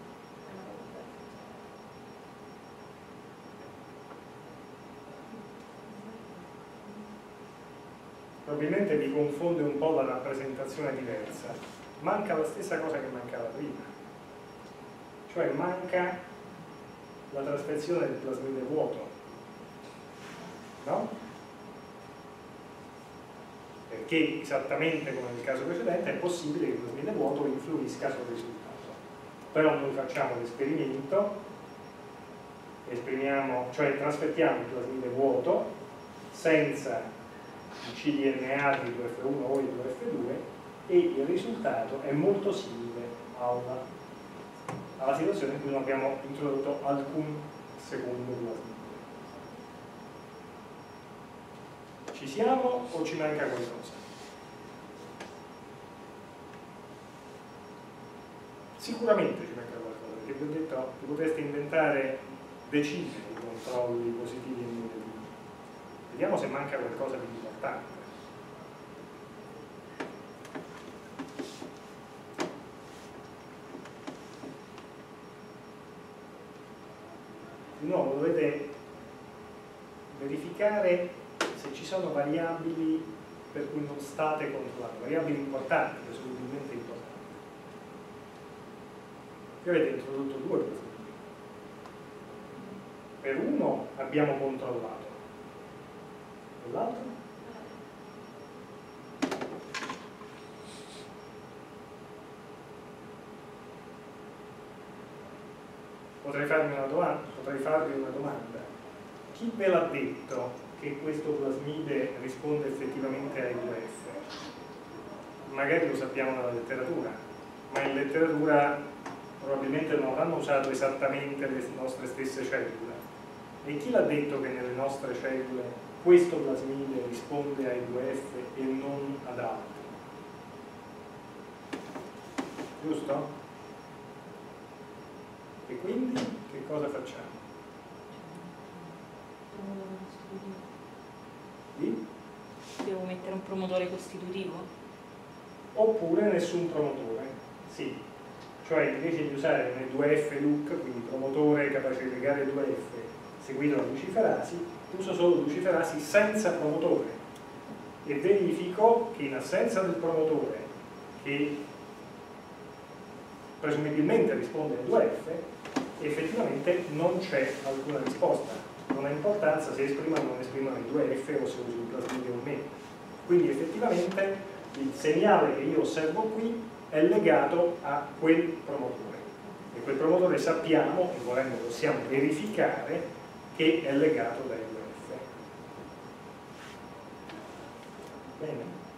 Probabilmente vi confonde un po' la rappresentazione diversa. Manca la stessa cosa che mancava prima, cioè manca la trasfezione del plasmide vuoto, no? perché esattamente come nel caso precedente è possibile che il plasmide vuoto influisca sul risultato. Però noi facciamo l'esperimento, cioè trasfettiamo il plasmide vuoto senza il cDNA di 2F1 o di 2F2 e il risultato è molto simile alla situazione in cui non abbiamo introdotto alcun secondo plasmide. Ci siamo o ci manca qualcosa? Sicuramente ci manca qualcosa, perché vi ho detto che potreste inventare decine di controlli positivi e negativi. Vediamo se manca qualcosa di importante. Di nuovo dovete verificare se ci sono variabili per cui non state controllando, variabili importanti, presumibilmente importanti. Qui avete introdotto due plasmidi. Per uno abbiamo controllato, per l'altro? Potrei farvi una domanda. Chi ve l'ha detto che questo plasmide risponde effettivamente ai 2F? Magari lo sappiamo dalla letteratura, ma in letteratura probabilmente non avranno usato esattamente le nostre stesse cellule. E chi l'ha detto che nelle nostre cellule questo plasmide risponde ai 2F e non ad altri? Giusto? E quindi che cosa facciamo? Sì?
Devo mettere un promotore costitutivo?
Oppure nessun promotore, sì. Cioè invece di usare un 2F look, quindi promotore capace di legare 2F seguito da luciferasi, uso solo luciferasi senza promotore e verifico che in assenza del promotore, che presumibilmente risponde ai 2F, effettivamente non c'è alcuna risposta. Non ha importanza se esprimono o non esprimono i 2F o se uso il plasmide o meno. Quindi effettivamente il segnale che io osservo qui è legato a quel promotore. E quel promotore sappiamo, e volendo possiamo verificare, che è legato dai 2F. Bene.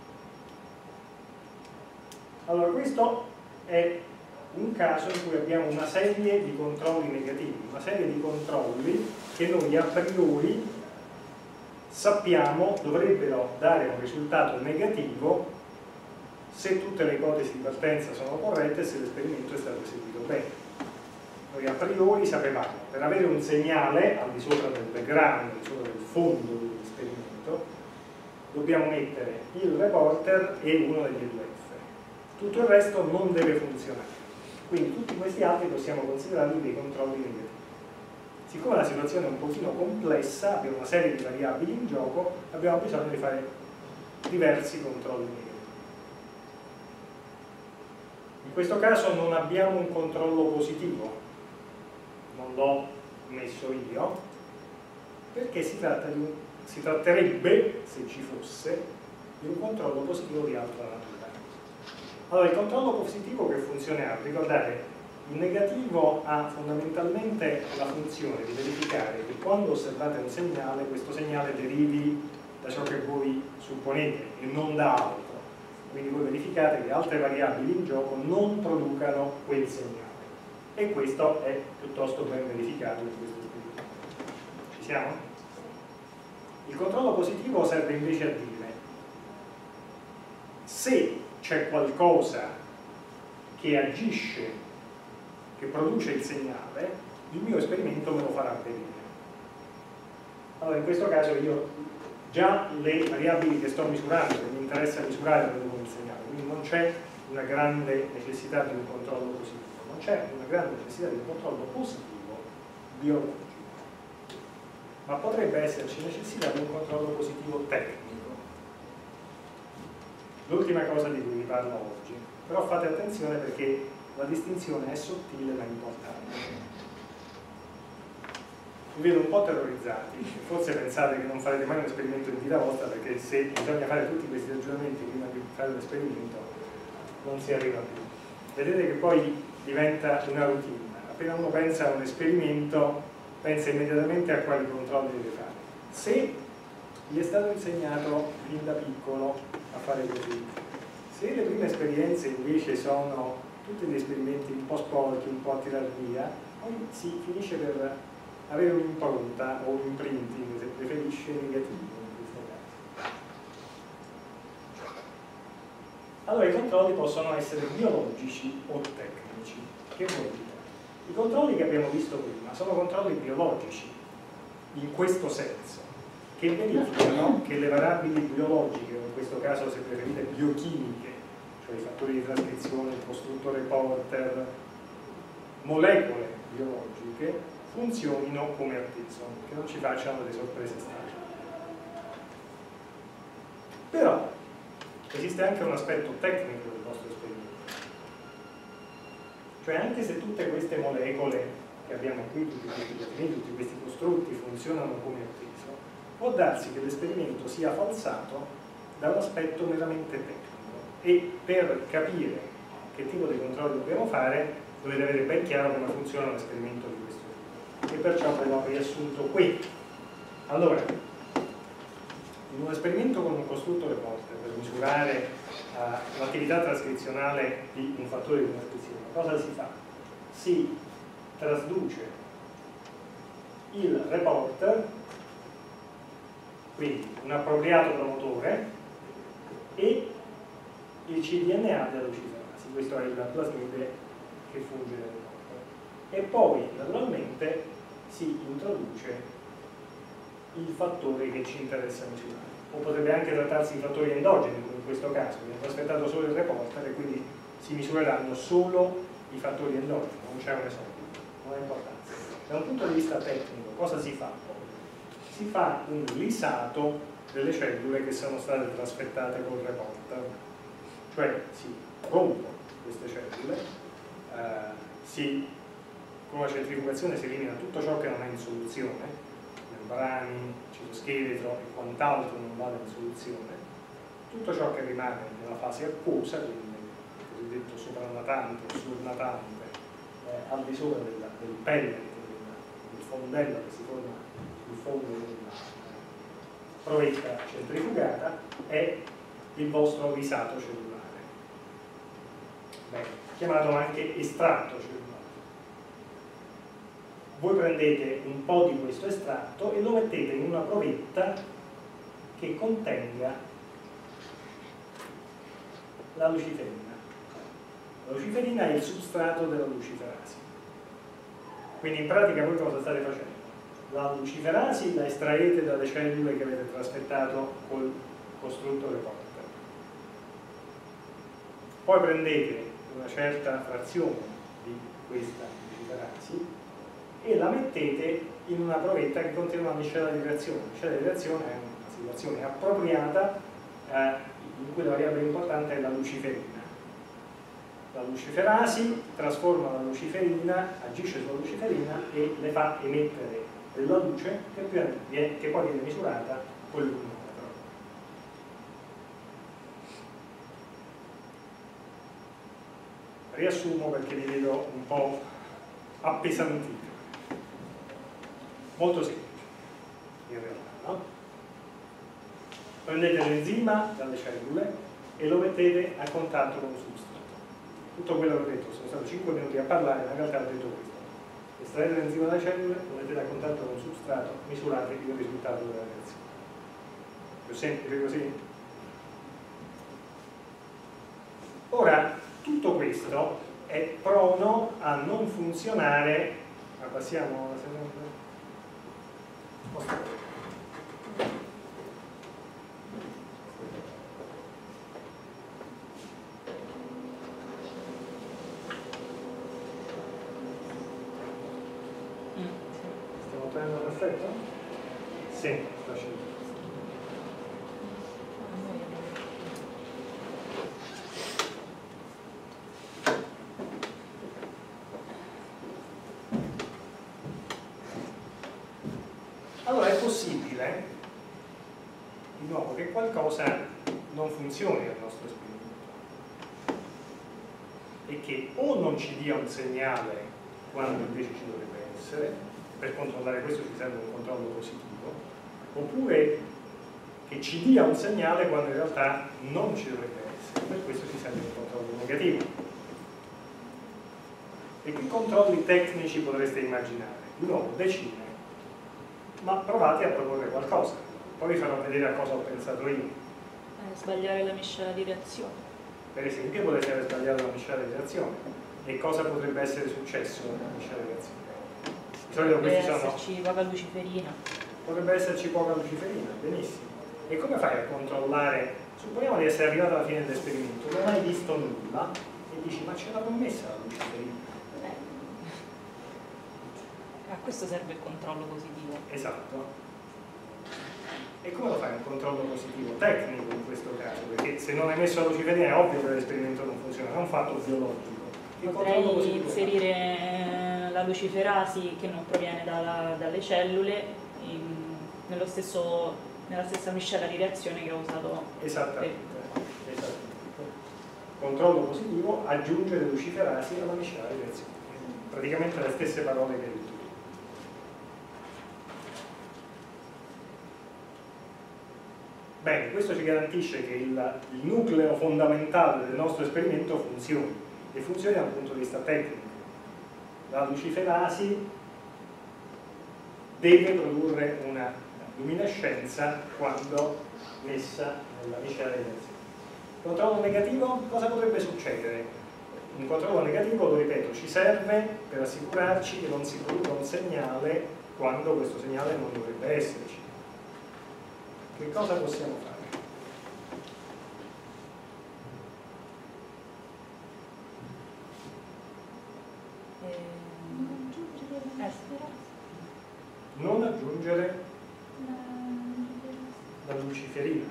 Allora questo è un caso in cui abbiamo una serie di controlli negativi, una serie di controlli che noi a priori sappiamo dovrebbero dare un risultato negativo se tutte le ipotesi di partenza sono corrette e se l'esperimento è stato eseguito bene. Noi a priori sapevamo, per avere un segnale al di sopra del background, al di sopra del fondo dell'esperimento, dobbiamo mettere il reporter e uno degli 2F. Tutto il resto non deve funzionare. Quindi tutti questi altri possiamo considerarli dei controlli negativi. Siccome la situazione è un pochino complessa, abbiamo una serie di variabili in gioco, abbiamo bisogno di fare diversi controlli negativi. In questo caso non abbiamo un controllo positivo, non l'ho messo io, perché si tratterebbe, se ci fosse, di un controllo positivo di altra natura. Allora, il controllo positivo che funzione ha? Ricordate, il negativo ha fondamentalmente la funzione di verificare che quando osservate un segnale, questo segnale derivi da ciò che voi supponete e non da altro. Quindi voi verificate che altre variabili in gioco non producano quel segnale. E questo è piuttosto ben verificato in questo esperimento. Ci siamo? Il controllo positivo serve invece a dire se c'è qualcosa che agisce, che produce il segnale, il mio esperimento me lo farà vedere. Allora in questo caso io già le variabili che sto misurando, che mi interessa misurare, producono il segnale, quindi non c'è una grande necessità di un controllo positivo, non c'è una grande necessità di un controllo positivo biologico, ma potrebbe esserci necessità di un controllo positivo tecnico. L'ultima cosa di cui vi parlo oggi, però fate attenzione perché la distinzione è sottile ma importante. vi vedo un po' terrorizzati, forse pensate che non farete mai un esperimento in vita vostra, perché se bisogna fare tutti questi ragionamenti prima di fare l'esperimento non si arriva più. Vedete che poi diventa una routine. Appena uno pensa a un esperimento, pensa immediatamente a quali controlli deve fare. Se gli è stato insegnato fin da piccolo a fare così, se le prime esperienze invece sono tutti gli esperimenti un po' sporchi, un po' a tirar via, poi si finisce per avere un'impronta o un imprinting, se preferisce, negativo in questo caso. Allora, i controlli possono essere biologici o tecnici. Che vuol dire? I controlli che abbiamo visto prima sono controlli biologici, in questo senso, che verificano che le variabili biologiche, o in questo caso se preferite biochimiche, cioè i fattori di trascrizione, il costruttore Porter, molecole biologiche, funzionino come atteso, che non ci facciano delle sorprese strane. Però esiste anche un aspetto tecnico del nostro esperimento, cioè anche se tutte queste molecole che abbiamo qui, tutti questi proteini, tutti questi costrutti funzionano come atteso, può darsi che l'esperimento sia falsato da un aspetto meramente tecnico, e per capire che tipo di controllo dobbiamo fare dovete avere ben chiaro come funziona un esperimento di questo tipo, e perciò ve l'ho riassunto qui. Allora, in un esperimento con un costruttore Porter per misurare l'attività trascrizionale di un fattore di trascrizione, cosa si fa? Si trasduce il reporter, quindi un appropriato promotore, e il cDNA della luciferasi. Questo è il plasmide che funge da reporter. E poi naturalmente si introduce il fattore che ci interessa misurare, o potrebbe anche trattarsi di fattori endogeni, come in questo caso viene trasfertato solo il reporter e quindi si misureranno solo i fattori endogeni, non c'è un esotico, non ha importanza. Da un punto di vista tecnico cosa si fa poi? Si fa un lisato delle cellule che sono state trasfettate col reporter, cioè si rompono queste cellule, con la centrifugazione si elimina tutto ciò che non è in soluzione, membrani, citoscheletro e quant'altro non vada in soluzione, tutto ciò che rimane nella fase acquosa, quindi il cosiddetto sopranatante o surnatante, al di sopra del pellet, del fondello che si forma sul fondo della provetta centrifugata, è il vostro risato cellulare, chiamato anche estratto cellulare. Voi prendete un po' di questo estratto e lo mettete in una provetta che contenga la luciferina. La luciferina è il substrato della luciferasi. Quindi in pratica voi cosa state facendo? La luciferasi la estraete dalle cellule che avete trasfettato col costruttore Porter. Poi prendete una certa frazione di questa luciferasi e la mettete in una provetta che contiene una miscela di reazione. La miscela di reazione è una situazione appropriata in cui la variabile importante è la luciferina. La luciferasi trasforma la luciferina, agisce sulla luciferina e le fa emettere della luce che poi viene misurata con il luminometro. Riassumo perché vi vedo un po' appesantiti. Molto semplice, in realtà, no? Prendete l'enzima dalle cellule e lo mettete a contatto con un substrato. Tutto quello che ho detto, sono stato 5 minuti a parlare, ma in realtà ho detto questo. Estraete l'enzima dalle cellule, lo mettete a contatto con un substrato, misurate il risultato della reazione. Più semplice così? Ora, tutto questo è prono a non funzionare, ma passiamo alla seconda. Stiamo ottenendo perfetto? Sì, facile. di nuovo che qualcosa non funzioni nel nostro esperimento e che o non ci dia un segnale quando invece ci dovrebbe essere, per controllare questo ci serve un controllo positivo, oppure che ci dia un segnale quando in realtà non ci dovrebbe essere, per questo ci serve un controllo negativo. E che controlli tecnici potreste immaginare? Di nuovo, decine, ma provate a proporre qualcosa, poi vi farò vedere a cosa ho pensato io.
Sbagliare la miscela di reazione.
Per esempio potete aver sbagliato la miscela di reazione. E cosa potrebbe essere successo nella miscela di reazione? Di solito
Potrebbe
questi sono...
esserci poca luciferina.
Potrebbe esserci poca luciferina, benissimo. E come fai a controllare? Supponiamo di essere arrivato alla fine dell'esperimento, non hai visto nulla e dici ma ce l'avevo messa la luciferina?
A questo serve il controllo positivo.
Esatto. E come lo fai un controllo positivo? Tecnico in questo caso, perché se non hai messo la luciferina è ovvio che l'esperimento non funziona, è un fatto biologico.
Potrei inserire la luciferasi che non proviene dalle cellule nella stessa miscela di reazione che ho usato.
Esattamente. Controllo positivo, aggiungere luciferasi alla miscela di reazione. Praticamente le stesse parole che hai detto tu. Bene, questo ci garantisce che il nucleo fondamentale del nostro esperimento funzioni, e funzioni dal punto di vista tecnico. La luciferasi deve produrre una luminescenza quando messa nella miscela di reazione. Controllo negativo, cosa potrebbe succedere? Un controllo negativo, lo ripeto, ci serve per assicurarci che non si produca un segnale quando questo segnale non dovrebbe esserci. Che cosa possiamo fare? Non aggiungere la luciferina.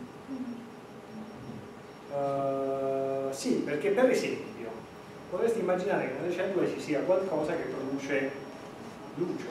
Sì, perché per esempio potresti immaginare che nelle cellule ci sia qualcosa che produce luce,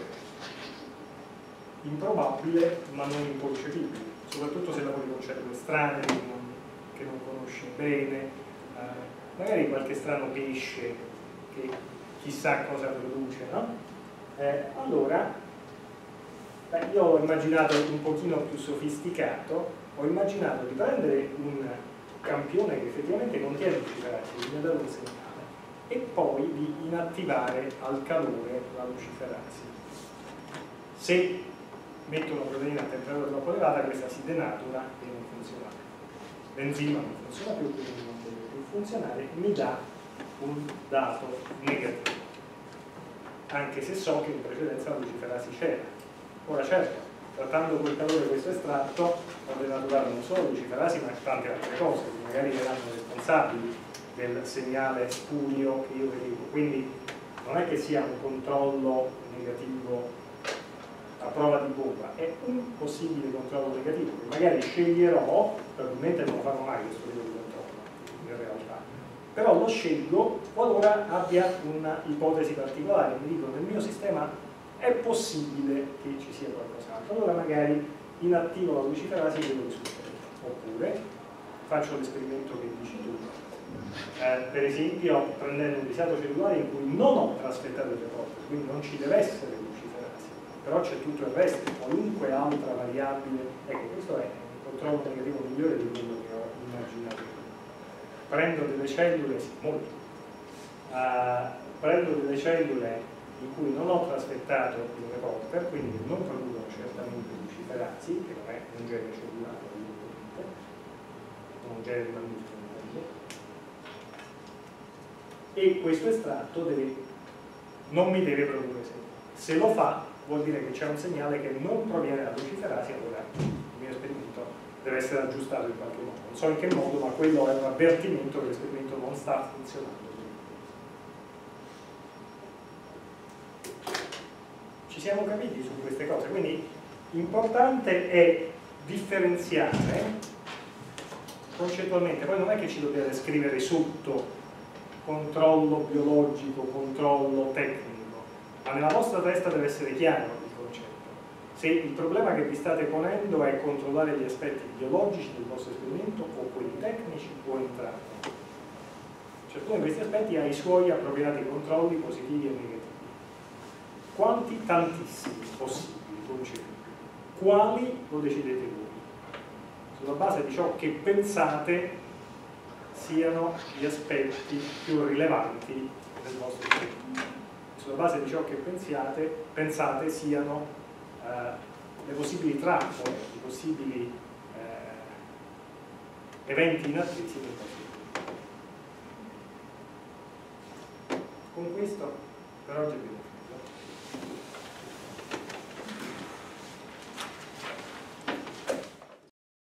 improbabile ma non inconcepibile, soprattutto se lavori con cellule strane che non conosci bene, magari qualche strano pesce che chissà cosa produce, no? Allora io ho immaginato un pochino più sofisticato, ho immaginato di prendere un campione che effettivamente contiene luciferasi, di dare un segnale, e poi di inattivare al calore la luciferasi. Se metto una proteina a temperatura troppo elevata, questa si denatura e non funziona più. L'enzima non funziona più, quindi non deve più funzionare, e mi dà un dato negativo, anche se so che in precedenza la luciferasi c'era. Ora certo, trattando col calore questo estratto, ho denaturato non solo luciferasi ma tante altre cose che magari erano responsabili del segnale spurio che io vedevo, quindi non è che sia un controllo negativo a prova di bomba, è un possibile controllo negativo che magari sceglierò, probabilmente non lo farò mai questo tipo di controllo in realtà, però lo scelgo qualora abbia una ipotesi particolare, mi dico nel mio sistema è possibile che ci sia qualcos'altro, allora magari inattivo la luciferasi e vedo che succede, oppure faccio l'esperimento che dici tu, per esempio prendendo un disagio cellulare in cui non ho trasfettato il reporter, quindi non ci deve essere luciferasi, però c'è tutto il resto, qualunque altra variabile, ecco questo è un controllo negativo migliore di quello che ho immaginato. Prendo delle cellule, sì, molto, prendo delle cellule in cui non ho trasfettato il reporter, quindi non producono certamente luciferasi, che non è un genere cellulare, non un genere mammifero, e questo estratto non mi deve produrre segnale. Se lo fa, vuol dire che c'è un segnale che non proviene da luciferasi, allora il mio esperimento deve essere aggiustato in qualche modo. Non so in che modo, ma quello è un avvertimento che l'esperimento non sta funzionando. Ci siamo capiti su queste cose, quindi importante è differenziare concettualmente, poi non è che ci dobbiate scrivere sotto controllo biologico, controllo tecnico, ma nella vostra testa deve essere chiaro il concetto. se il problema che vi state ponendo è controllare gli aspetti biologici del vostro esperimento o quelli tecnici o entrambi. Ciascuno di questi aspetti ha i suoi appropriati controlli positivi e negativi. Quanti? Tantissimi possibili, concepibili. Quali? Lo decidete voi. Sulla base di ciò che pensate siano gli aspetti più rilevanti del vostro esperimento. Sulla base di ciò che pensate siano le possibili trappole, i possibili eventi inattesi del vostro esperimento. Con questo per oggi abbiamo finito.